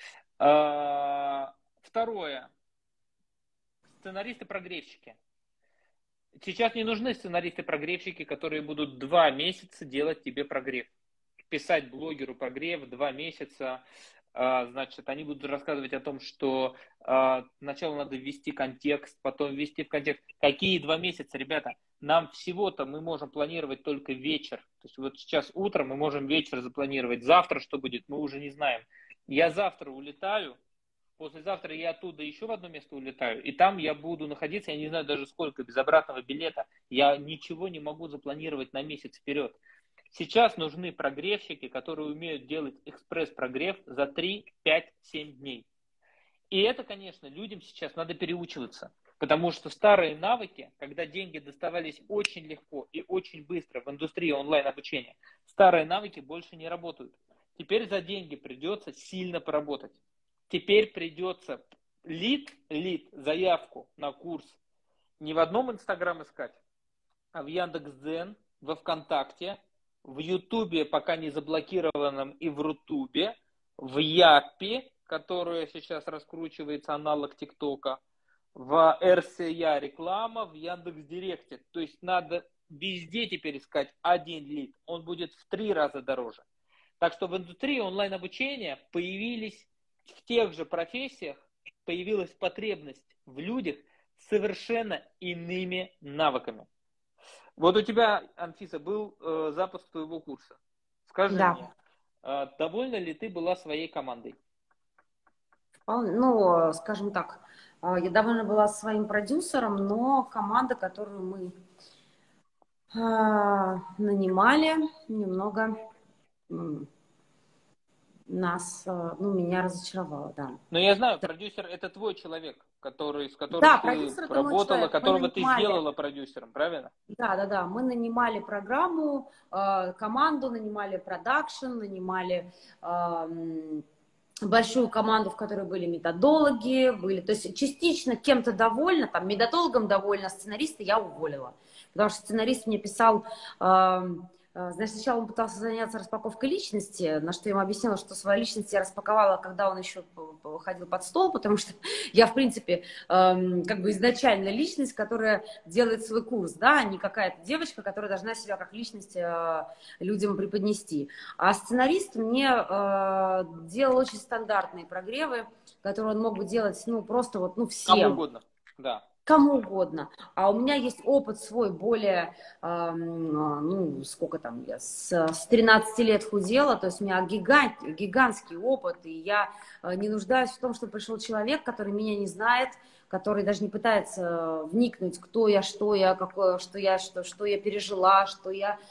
Второе. Сценаристы-прогревщики. Сейчас не нужны сценаристы-прогревщики, которые будут 2 месяца делать тебе прогрев. Писать блогеру прогрев 2 месяца. Значит, они будут рассказывать о том, что сначала надо ввести контекст, потом ввести в контекст. Какие 2 месяца, ребята? Нам всего-то мы можем планировать только вечер. То есть вот сейчас утром мы можем вечер запланировать. Завтра что будет, мы уже не знаем. Я завтра улетаю, послезавтра я оттуда еще в одно место улетаю, и там я буду находиться, я не знаю даже сколько, без обратного билета. Я ничего не могу запланировать на месяц вперед. Сейчас нужны прогревщики, которые умеют делать экспресс-прогрев за 3, 5, 7 дней. И это, конечно, людям сейчас надо переучиваться. Потому что старые навыки, когда деньги доставались очень легко и очень быстро в индустрии онлайн-обучения, старые навыки больше не работают. Теперь за деньги придется сильно поработать. Теперь придется заявку на курс не в одном Инстаграм искать, а в Яндекс.Дзен, во ВКонтакте, в Ютубе, пока не заблокированном, и в Рутубе, в Япе, которая сейчас раскручивается, аналог ТикТока, в РСЯ реклама, в Яндекс.Директе. То есть надо везде теперь искать один лид. Он будет в 3 раза дороже. Так что в индустрии онлайн-обучения появились в тех же профессиях, появилась потребность в людях с совершенно иными навыками. Вот у тебя, Анфиса, был запуск твоего курса. Скажи мне, довольна ли ты была своей командой? Ну, скажем так, я довольна была своим продюсером, но команда, которую мы нанимали, немного меня разочаровала, да. Но я знаю, продюсер это твой человек, с которым Да, ты работала, которого ты сделала продюсером, правильно? Да. Мы нанимали программу, команду, нанимали продакшн, нанимали большую команду, в которой были методологи, были, то есть частично кем-то довольна, там, методологом довольна, сценариста я уволила. Потому что сценарист мне писал, значит, сначала он пытался заняться распаковкой личности, на что я ему объяснила, что свою личность я распаковала, когда он еще ходил под стол, потому что я, в принципе, как бы изначально личность, которая делает свой курс, да, а не какая-то девочка, которая должна себя как личность людям преподнести. А сценарист мне делал очень стандартные прогревы, которые он мог бы делать, ну, просто вот, ну, Кому всем. угодно, да. Кому угодно. А у меня есть опыт свой более, ну, сколько там, я с 13 лет худела, то есть у меня гигантский опыт, и я не нуждаюсь в том, что пришел человек, который меня не знает, который даже не пытается вникнуть, кто я, что я, какое, что я пережила, что я,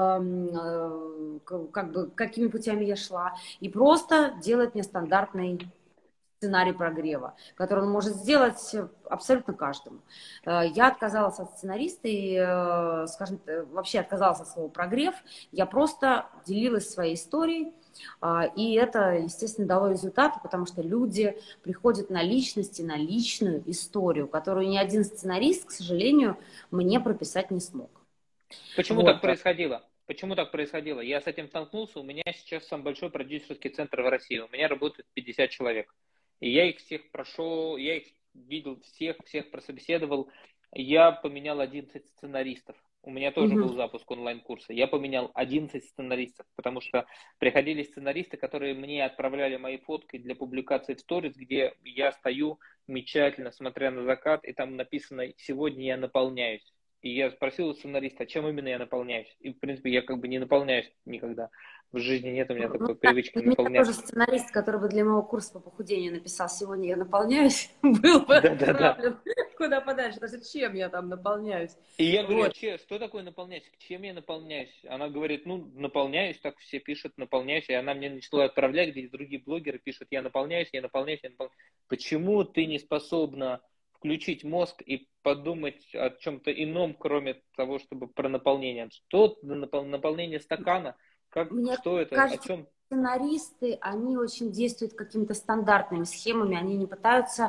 как бы, какими путями я шла, и просто делает мне стандартный сценарий прогрева, который он может сделать абсолютно каждому. Я отказалась от сценариста и, скажем, вообще отказалась от слова прогрев. Я просто делилась своей историей, и это, естественно, дало результаты, потому что люди приходят на личности, на личную историю, которую ни один сценарист, к сожалению, мне прописать не смог. Почему так Вот. происходило? Почему так происходило? Я с этим столкнулся. У меня сейчас самый большой продюсерский центр в России. У меня работает 50 человек. И я их всех прошел, я их видел всех прособеседовал. Я поменял 11 сценаристов. У меня тоже был Мгм. запуск онлайн-курса. Я поменял 11 сценаристов, потому что приходили сценаристы, которые мне отправляли мои фотки для публикации в сторис, где я стою мечтательно, смотря на закат, и там написано «Сегодня я наполняюсь». И я спросил у сценариста, а чем именно я наполняюсь? И, в принципе, я как бы не наполняюсь никогда. В жизни нет у меня Ну, такой да, привычки у меня тоже наполняться. сценарист, который бы для моего курса по похудению написал «Сегодня я наполняюсь», был бы Да-да-да. отправлен куда подальше. Даже чем я там наполняюсь. И я говорю, Вот. что такое наполняюсь? Чем я наполняюсь? Она говорит, ну, наполняюсь, так все пишут, наполняюсь. И она мне начала отправлять, где другие блогеры пишут, я наполняюсь, я наполняюсь, я наполняюсь. Почему ты не способна включить мозг и подумать о чем-то ином, кроме того, чтобы про наполнение? Что наполнение стакана? Мне Что это? О кажется, чем? сценаристы, они очень действуют какими-то стандартными схемами, они не пытаются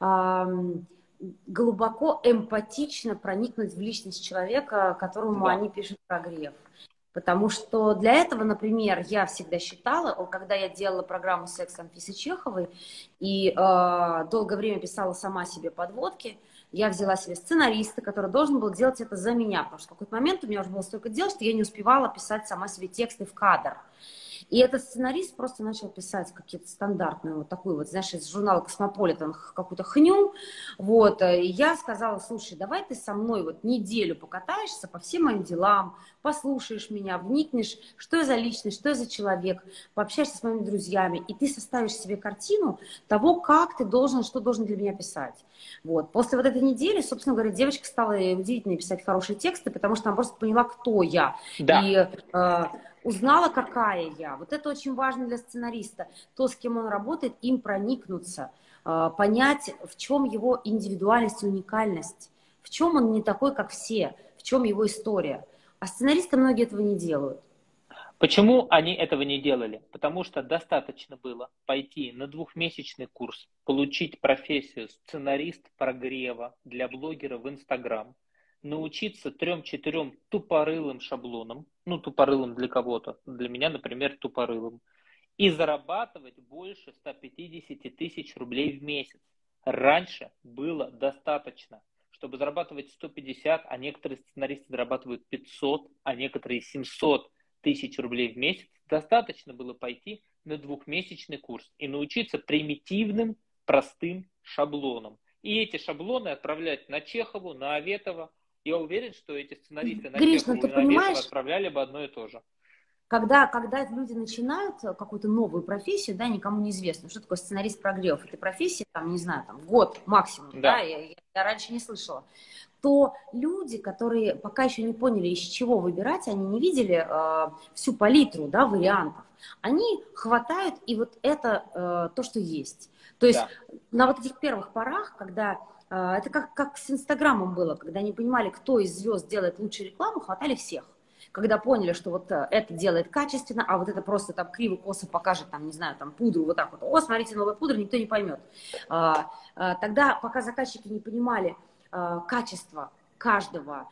глубоко эмпатично проникнуть в личность человека, которому Да. они пишут прогрев. Потому что для этого, например, я всегда считала, когда я делала программу «Секс» Анфисы Чеховой и долгое время писала сама себе подводки, я взяла себе сценариста, который должен был делать это за меня, потому что в какой-то момент у меня уже было столько дел, что я не успевала писать сама себе тексты в кадр. И этот сценарист просто начал писать какие-то стандартные, вот такую вот, знаешь, из журнала «Космополитен» какую-то хню. Вот. И я сказала, слушай, давай ты со мной вот неделю покатаешься по всем моим делам, послушаешь меня, вникнешь, что я за личность, что я за человек, пообщаешься с моими друзьями, и ты составишь себе картину того, как ты должен, что должен для меня писать. Вот. После вот этой недели, собственно говоря, девочка стала удивительно писать хорошие тексты, потому что она просто поняла, кто я. Да. И узнала, какая я. Вот это очень важно для сценариста. То, с кем он работает, им проникнуться, понять, в чем его индивидуальность и уникальность, в чем он не такой, как все, в чем его история. А сценаристы многие этого не делают. Почему они этого не делали? Потому что достаточно было пойти на двухмесячный курс, получить профессию сценарист прогрева для блогера в Инстаграм, научиться 3-4 тупорылым шаблонам, ну тупорылым для кого-то, для меня, например, тупорылым, и зарабатывать больше 150 тысяч рублей в месяц. Раньше было достаточно, чтобы зарабатывать 150, а некоторые сценаристы зарабатывают 500, а некоторые 700 тысяч рублей в месяц. Достаточно было пойти на двухмесячный курс и научиться примитивным, простым шаблонам. И эти шаблоны отправлять на Чехову, на Аветова. Я уверен, что эти сценаристы на Гриш, ну Чехову ты и на Аветова понимаешь, отправляли бы одно и то же. когда люди начинают какую-то новую профессию, да, никому не известно, что такое сценарист прогрев, этой профессии, там, не знаю, там, год максимум, да, Да, я раньше не слышала, то люди, которые пока еще не поняли, из чего выбирать, они не видели всю палитру, да, вариантов, они хватают, и вот это то, что есть. То есть да. на вот этих первых порах, когда это как с Инстаграмом было, когда не понимали, кто из звезд делает лучшую рекламу, хватали всех. Когда поняли, что вот это делает качественно, а вот это просто там криво-косо покажет, там, не знаю, там пудру вот так вот. О, смотрите, новая пудра, никто не поймет. Тогда, пока заказчики не понимали качество каждого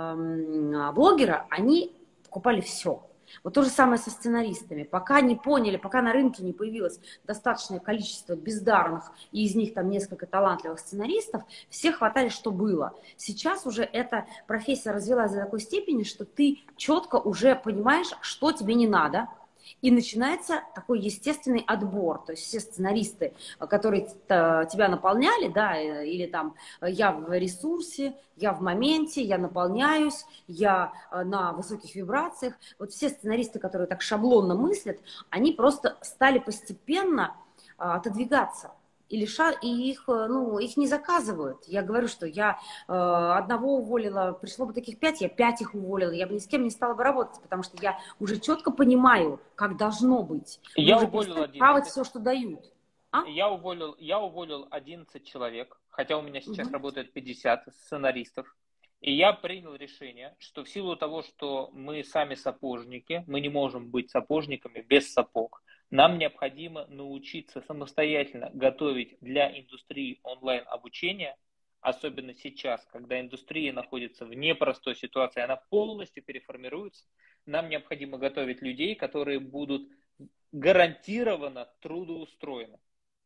блогера, они покупали все. Вот то же самое со сценаристами. Пока не поняли, пока на рынке не появилось достаточное количество бездарных, и из них там несколько талантливых сценаристов, все хватали, что было. Сейчас уже эта профессия развилась до такой степени, что ты четко уже понимаешь, что тебе не надо, и начинается такой естественный отбор. То есть все сценаристы, которые тебя наполняли, да, или там я в ресурсе, я в моменте, я наполняюсь, я на высоких вибрациях. Вот все сценаристы, которые так шаблонно мыслят, они просто стали постепенно отодвигаться. И их не заказывают. Я говорю, что я одного уволила, пришло бы таких 5, я 5 их уволила, я бы ни с кем не стала бы работать, потому что я уже четко понимаю, как должно быть. Я уволил 11. Все, что дают. А? Я уволил 11 человек, хотя у меня сейчас работает 50 сценаристов. И я принял решение, что в силу того, что мы сами сапожники, мы не можем быть сапожниками без сапог. Нам необходимо научиться самостоятельно готовить для индустрии онлайн-обучения, особенно сейчас, когда индустрия находится в непростой ситуации, она полностью переформируется. Нам необходимо готовить людей, которые будут гарантированно трудоустроены.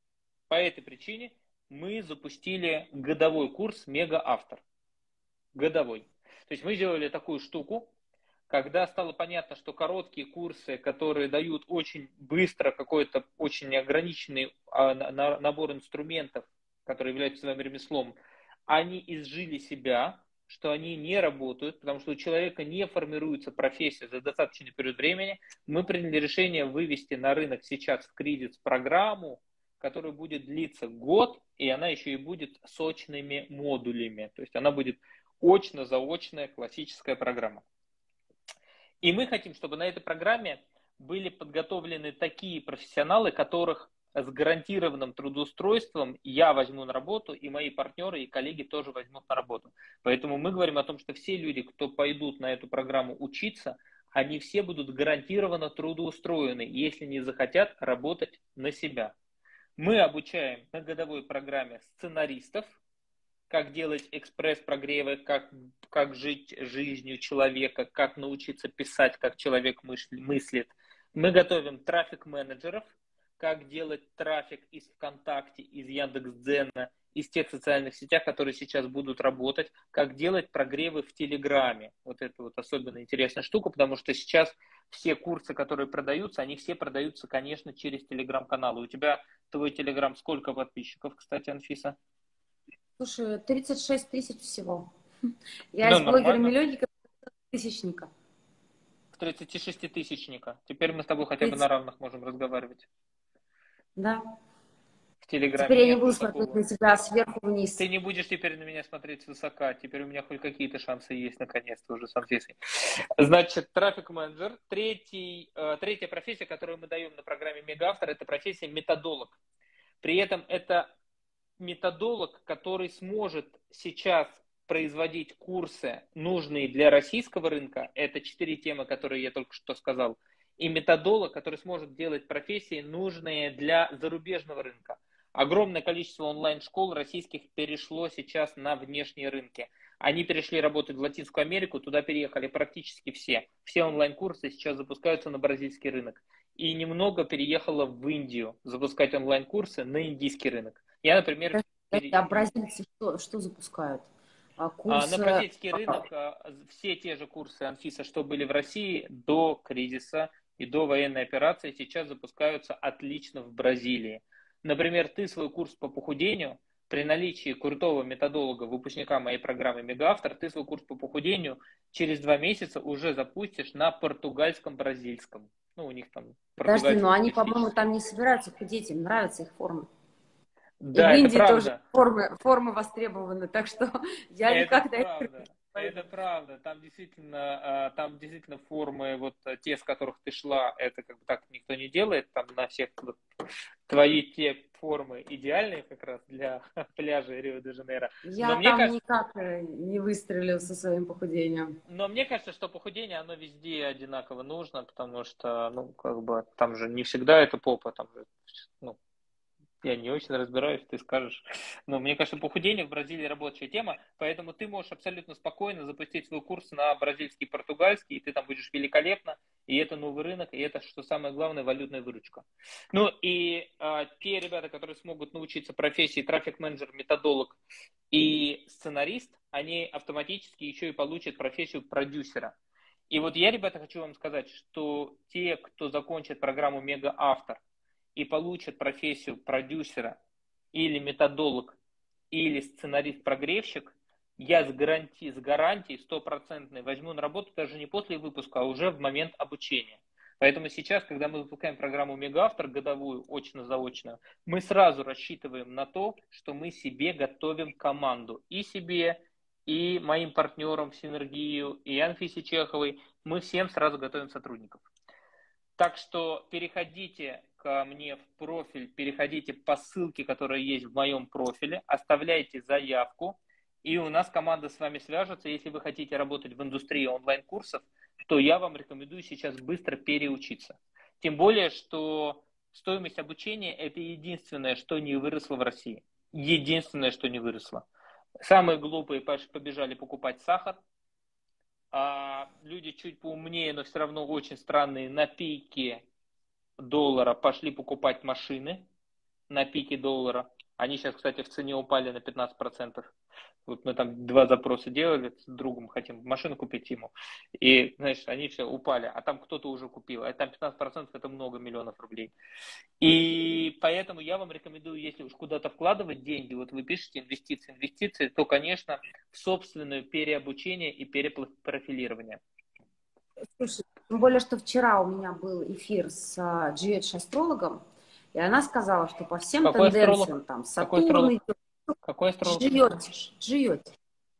По этой причине мы запустили годовой курс «Мега-автор». Годовой. То есть мы сделали такую штуку, когда стало понятно, что короткие курсы, которые дают очень быстро какой-то очень ограниченный набор инструментов, которые являются своим ремеслом, они изжили себя, что они не работают, потому что у человека не формируется профессия за достаточный период времени. Мы приняли решение вывести на рынок сейчас в кризис программу, которая будет длиться год, и она еще и будет с очными модулями. То есть она будет очно-заочная классическая программа. И мы хотим, чтобы на этой программе были подготовлены такие профессионалы, которых с гарантированным трудоустройством я возьму на работу, и мои партнеры и коллеги тоже возьмут на работу. Поэтому мы говорим о том, что все люди, кто пойдут на эту программу учиться, они все будут гарантированно трудоустроены, если не захотят работать на себя. Мы обучаем на годовой программе сценаристов, как делать экспресс-прогревы, как жить жизнью человека, как научиться писать, как человек мыслит. Мы готовим трафик-менеджеров, как делать трафик из ВКонтакте, из Яндекс.Дзена, из тех социальных сетях, которые сейчас будут работать, как делать прогревы в Телеграме. Вот это вот особенно интересная штука, потому что сейчас все курсы, которые продаются, они все продаются, конечно, через Телеграм-каналы. У тебя твой Телеграм сколько подписчиков, кстати, Анфиса? Слушай, 36 тысяч всего. Я из блогера-миллионника тысячника. 36-тысячника. Теперь мы с тобой хотя бы на равных можем разговаривать. Да. В Телеграме. Теперь я не буду смотреть на тебя сверху вниз. Ты не будешь теперь на меня смотреть свысока. Теперь у меня хоть какие-то шансы есть, наконец-то, уже с Анфисой. Значит, трафик-менеджер. Третья профессия, которую мы даем на программе Мега-автор, это профессия методолог. При этом это методолог, который сможет сейчас производить курсы, нужные для российского рынка. Это 4 темы, которые я только что сказал. И методолог, который сможет делать профессии, нужные для зарубежного рынка. Огромное количество онлайн-школ российских перешло сейчас на внешние рынки. Они перешли работать в Латинскую Америку, туда переехали практически все. Все онлайн-курсы сейчас запускаются на бразильский рынок. И немного переехало в Индию запускать онлайн-курсы на индийский рынок. Я, например... А бразильцы что запускают? На бразильский рынок все те же курсы, Анфиса, что были в России до кризиса и до военной операции, сейчас запускаются отлично в Бразилии. Например, ты свой курс по похудению, при наличии крутого методолога, выпускника моей программы Мега-автор, ты свой курс по похудению через 2 месяца уже запустишь на португальском-бразильском. Ну, у них там... Подожди, но они, по-моему, там не собираются худеть, им нравятся их формы. Да, и в это Индии правда. тоже формы востребованы, так что я никогда... Это правда. Там действительно формы, вот те, с которых ты шла, это как бы так никто не делает. Там на всех вот, твои те формы идеальные как раз для пляжа Рио-де-Жанейро. Но Я мне там кажется, никак не выстрелил со своим похудением. что похудение, оно везде одинаково нужно, потому что, ну, как бы, там же не всегда это попа, там же, ну, я не очень разбираюсь, ты скажешь. Но мне кажется, похудение в Бразилии рабочая тема, поэтому ты можешь абсолютно спокойно запустить свой курс на бразильский и португальский, и ты там будешь великолепно, и это новый рынок, и это, что самое главное, валютная выручка. Ну и те ребята, которые смогут научиться профессии трафик-менеджер, методолог и сценарист, они автоматически еще и получат профессию продюсера. И вот я, ребята, хочу вам сказать, что те, кто закончит программу «Мега-автор», и получат профессию продюсера или методолог, или сценарист-прогревщик, я с гарантией стопроцентной возьму на работу даже не после выпуска, а уже в момент обучения. Поэтому сейчас, когда мы выпускаем программу «Мегаавтор» годовую, очно-заочную, мы сразу рассчитываем на то, что мы себе готовим команду. И себе, и моим партнерам в Синергию, и Анфисе Чеховой. Мы всем сразу готовим сотрудников. Так что переходите ко мне в профиль, переходите по ссылке, которая есть в моем профиле, оставляйте заявку, и у нас команда с вами свяжется. Если вы хотите работать в индустрии онлайн-курсов, то я вам рекомендую сейчас быстро переучиться. Тем более, что стоимость обучения – это единственное, что не выросло в России. Единственное, что не выросло. Самые глупые побежали покупать сахар, а люди чуть поумнее, но все равно очень странные, на пике доллара пошли покупать машины, на пике доллара. Они сейчас, кстати, в цене упали на 15%. Вот мы там 2 запроса делали с другом, хотим машину купить ему. И, знаешь, они все упали, а там кто-то уже купил. А там 15% это много миллионов рублей. И поэтому я вам рекомендую, если уж куда-то вкладывать деньги, вот вы пишете инвестиции, то, конечно, в собственное переобучение и перепрофилирование. Слушай, тем более, что вчера у меня был эфир с GH-астрологом, и она сказала, что по всем Какой астролог? тенденциям, там, Какой Сатурн астролог? идет, Какой астролог? Джиотиш,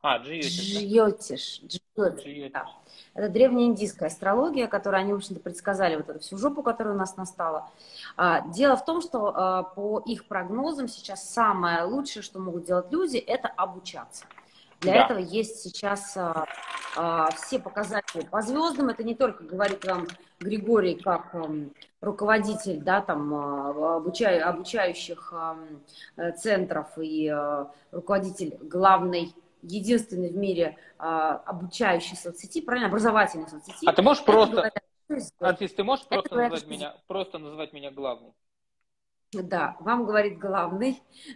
Джиотиш, да? Джиотиш. да. Это древнеиндийская астрология, которую они, в общем-то, предсказали вот эту всю жопу, которая у нас настала. Дело в том, что по их прогнозам сейчас самое лучшее, что могут делать люди, это обучаться. Для этого есть сейчас все показатели по звездам. Это не только говорит вам Григорий как руководитель, да, там, обучающих центров и руководитель главной, единственной в мире обучающей соцсети, правильно, образовательной соцсети. А ты можешь просто, Анфис, ты можешь просто назвать меня главным? Да, вам говорит главный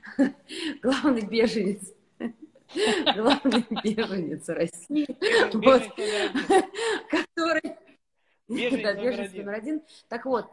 беженец. Главный беженец России, который... Беженец номер один. Так вот,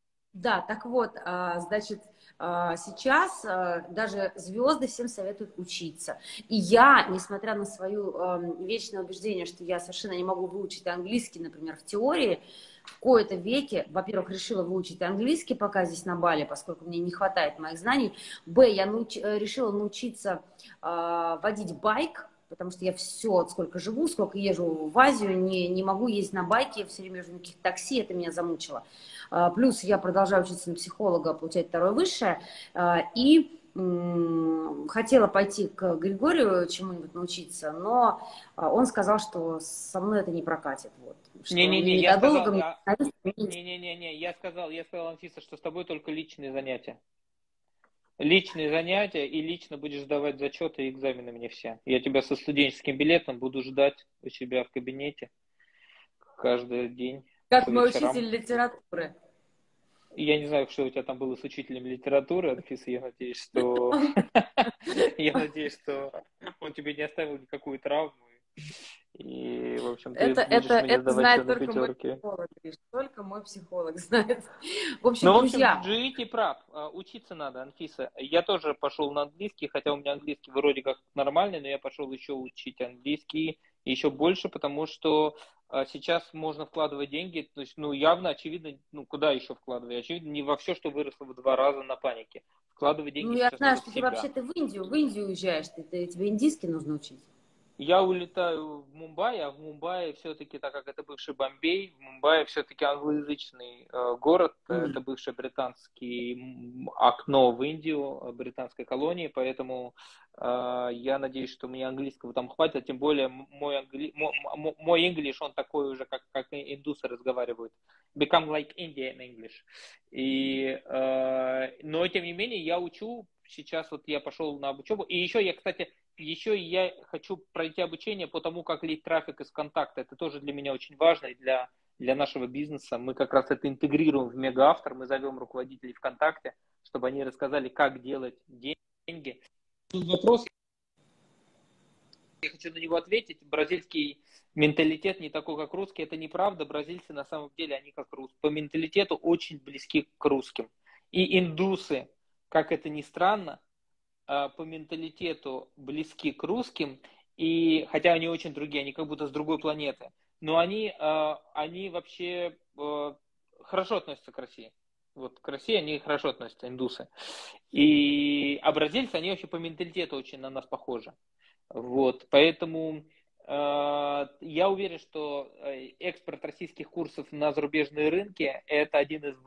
значит, сейчас даже звезды всем советуют учиться. И я, несмотря на свое вечное убеждение, что я совершенно не могу выучить английский, например, в теории, в кои-то веке, во-первых, решила выучить английский пока здесь на Бали, поскольку мне не хватает моих знаний. Я решила научиться водить байк, потому что я все, сколько живу, сколько езжу в Азию, не могу ездить на байке, все время езжу на каких-то такси, это меня замучило. Плюс я продолжаю учиться на психолога, получать второе высшее, и хотела пойти к Григорию чему-нибудь научиться, но он сказал, что со мной это не прокатит. Вот. Не-не-не, я сказал, Анфиса, что с тобой только личные занятия. Личные занятия, и лично будешь сдавать зачеты и экзамены мне все. Я тебя со студенческим билетом буду ждать у себя в кабинете каждый день. Как мой учитель литературы. Я не знаю, что у тебя там было с учителем литературы, Анфиса, я надеюсь, что он тебе не оставил никакую травму. И, в общем, ты будешь мне сдавать на пятерки. Только мой психолог знает. В общем, друзья... GET прав, учиться надо, Анфиса. Я тоже пошел на английский, хотя у меня английский вроде как нормальный, но я пошел еще учить английский еще больше, потому что сейчас можно вкладывать деньги, то есть, явно, очевидно, куда еще вкладывать? Очевидно, не во все, что выросло в 2 раза на панике. Вкладывать деньги я знаю, что в ты вообще-то в Индию уезжаешь, тебе индийский нужно учить. Я улетаю в Мумбаи, а в Мумбаи все-таки, так как это бывший Бомбей, в Мумбаи все-таки англоязычный город, это М. бывший британский окно в Индию, британской колонии, поэтому я надеюсь, что мне английского там хватит, тем более мой English, он такой уже, как индусы разговаривают. Become like Indian English. Но, тем не менее, я учу, сейчас вот я пошел на учебу, и еще я, кстати, еще я хочу пройти обучение по тому, как лить трафик из контакта. Это тоже для меня очень важно и для нашего бизнеса. Мы как раз это интегрируем в Мегаавтор. Мы зовем руководителей ВКонтакте, чтобы они рассказали, как делать деньги. Тут вопрос, я хочу на него ответить. Бразильский менталитет не такой, как русский. Это неправда. Бразильцы на самом деле, они как русские. По менталитету очень близки к русским. И индусы, как это ни странно, по менталитету близки к русским, и хотя они очень другие, они как будто с другой планеты, но они вообще хорошо относятся к России. Вот к России они хорошо относятся, индусы. А бразильцы, они вообще по менталитету очень на нас похожи. Вот, поэтому я уверен, что экспорт российских курсов на зарубежные рынки – это один из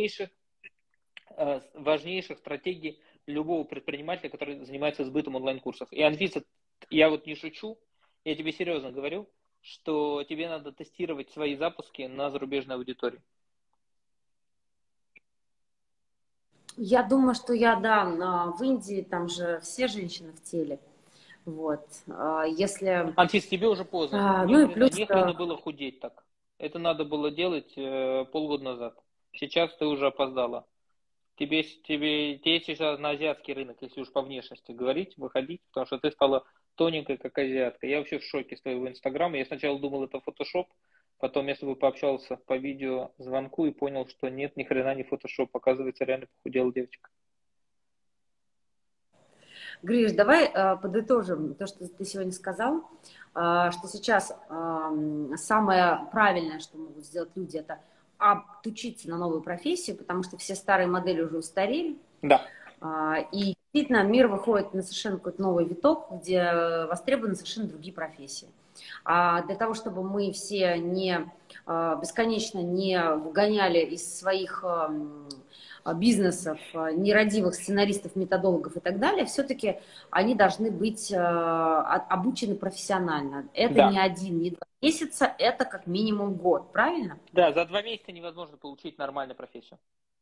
важнейших стратегий любого предпринимателя, который занимается сбытом онлайн-курсов. И, Анфиса, я вот не шучу, я тебе серьезно говорю, что тебе надо тестировать свои запуски на зарубежной аудитории. Я думаю, что да, в Индии там же все женщины в теле. Вот. Если... Анфис, тебе уже поздно. Ну и плюс... Не хрена было худеть так. Это надо было делать полгода назад. Сейчас ты уже опоздала. Тебе сейчас на азиатский рынок, если уж по внешности говорить, выходить, потому что ты стала тоненькой, как азиатка. Я вообще в шоке с твоего инстаграма. Я сначала думал, это фотошоп, потом я с тобой пообщался по видеозвонку и понял, что нет, ни хрена не фотошоп. Оказывается, реально похудела девочка. Гриш, давай подытожим то, что ты сегодня сказал, что сейчас самое правильное, что могут сделать люди, это отучиться на новую профессию, потому что все старые модели уже устарели. Да. И действительно мир выходит на совершенно какой-то новый виток, где востребованы совершенно другие профессии. А для того, чтобы мы все бесконечно не выгоняли из своих бизнесов нерадивых сценаристов, методологов и так далее, все-таки они должны быть обучены профессионально. Это не 1, не 2 месяца, это как минимум год, правильно? Да, за 2 месяца невозможно получить нормальную профессию.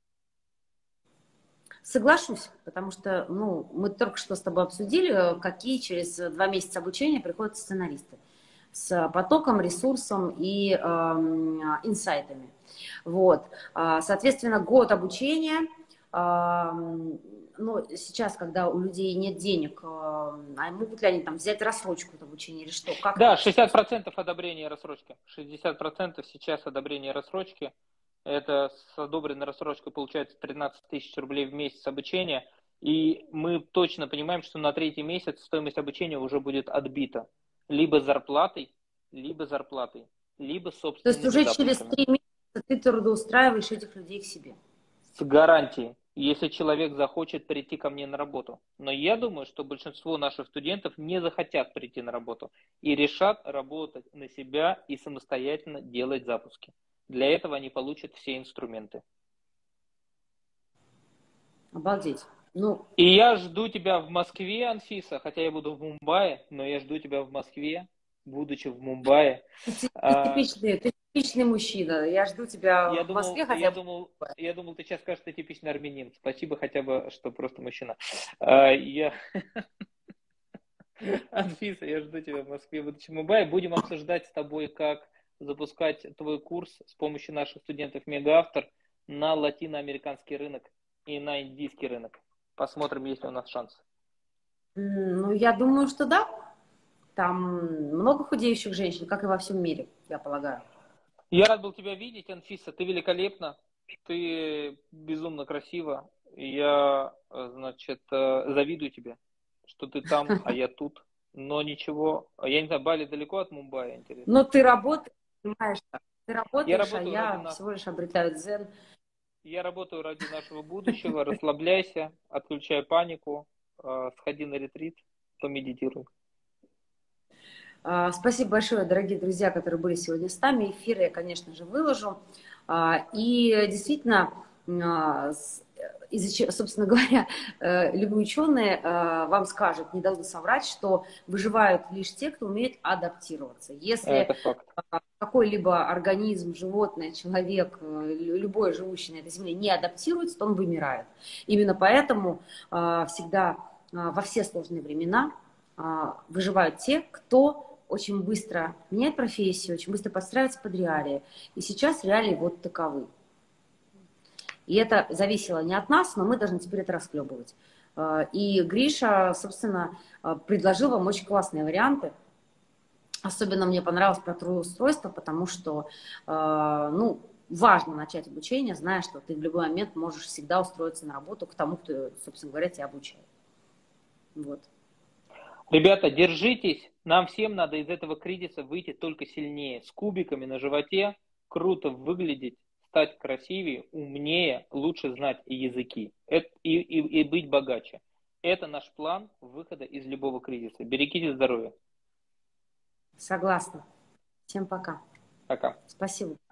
Соглашусь, потому что мы только что с тобой обсудили, какие через 2 месяца обучения приходят сценаристы с потоком, ресурсом и инсайтами. Вот. Соответственно, год обучения, сейчас, когда у людей нет денег, могут ли они там взять рассрочку от обучения или что? Как да, 60% одобрения рассрочки. 60% сейчас одобрения рассрочки. Это с одобренной рассрочкой получается 13 тысяч рублей в месяц обучения. И мы точно понимаем, что на 3-й месяц стоимость обучения уже будет отбита. Либо зарплатой, либо собственными. То есть уже через 3 месяца ты трудоустраиваешь этих людей к себе? С гарантией, если человек захочет прийти ко мне на работу. Но я думаю, что большинство наших студентов не захотят прийти на работу и решат работать на себя и самостоятельно делать запуски. Для этого они получат все инструменты. Обалдеть. И я жду тебя в Москве, Анфиса, хотя я буду в Мумбаи, но я жду тебя в Москве, будучи в Мумбаи. Ты типичный мужчина. Я жду тебя в Москве, я думал, ты сейчас скажешь, что ты типичный армянин. Спасибо хотя бы, что просто мужчина. Анфиса, я жду тебя в Москве, будучи в Мумбаи. Будем обсуждать с тобой, как запускать твой курс с помощью наших студентов Мегаавтор на латиноамериканский рынок и на индийский рынок. Посмотрим, есть ли у нас шанс. Я думаю, что да. Там много худеющих женщин, как и во всем мире, я полагаю. Я рад был тебя видеть, Анфиса. Ты великолепна. Ты безумно красива. Я, завидую тебе, что ты там, а я тут. Но ничего. Я не знаю, Бали далеко от Мумбаи, интересно. Но ты работаешь, понимаешь, я я всего лишь обретаю дзен. Я работаю ради нашего будущего. Расслабляйся, отключай панику, сходи на ретрит, помедитируй. Спасибо большое, дорогие друзья, которые были сегодня с нами. Эфир я, конечно же, выложу. И действительно, собственно говоря, любые ученые вам скажут, не дадут соврать, что выживают лишь те, кто умеет адаптироваться. Если Это факт. какой-либо организм, животное, человек, любой живущий на этой земле не адаптируется, то он вымирает. Именно поэтому всегда во все сложные времена выживают те, кто очень быстро меняет профессию, очень быстро подстраивается под реалии. И сейчас реалии вот таковы. И это зависело не от нас, но мы должны теперь это расхлебывать. И Гриша, собственно, предложил вам очень классные варианты. Особенно мне понравилось про трудоустройство, потому что, ну, важно начать обучение, зная, что ты в любой момент можешь всегда устроиться на работу к тому, кто, собственно говоря, тебя обучает. Вот. Ребята, держитесь. Нам всем надо из этого кризиса выйти только сильнее. С кубиками на животе, круто выглядеть, стать красивее, умнее, лучше знать языки и быть богаче. Это наш план выхода из любого кризиса. Берегите здоровье. Согласна. Всем пока. Пока. Спасибо.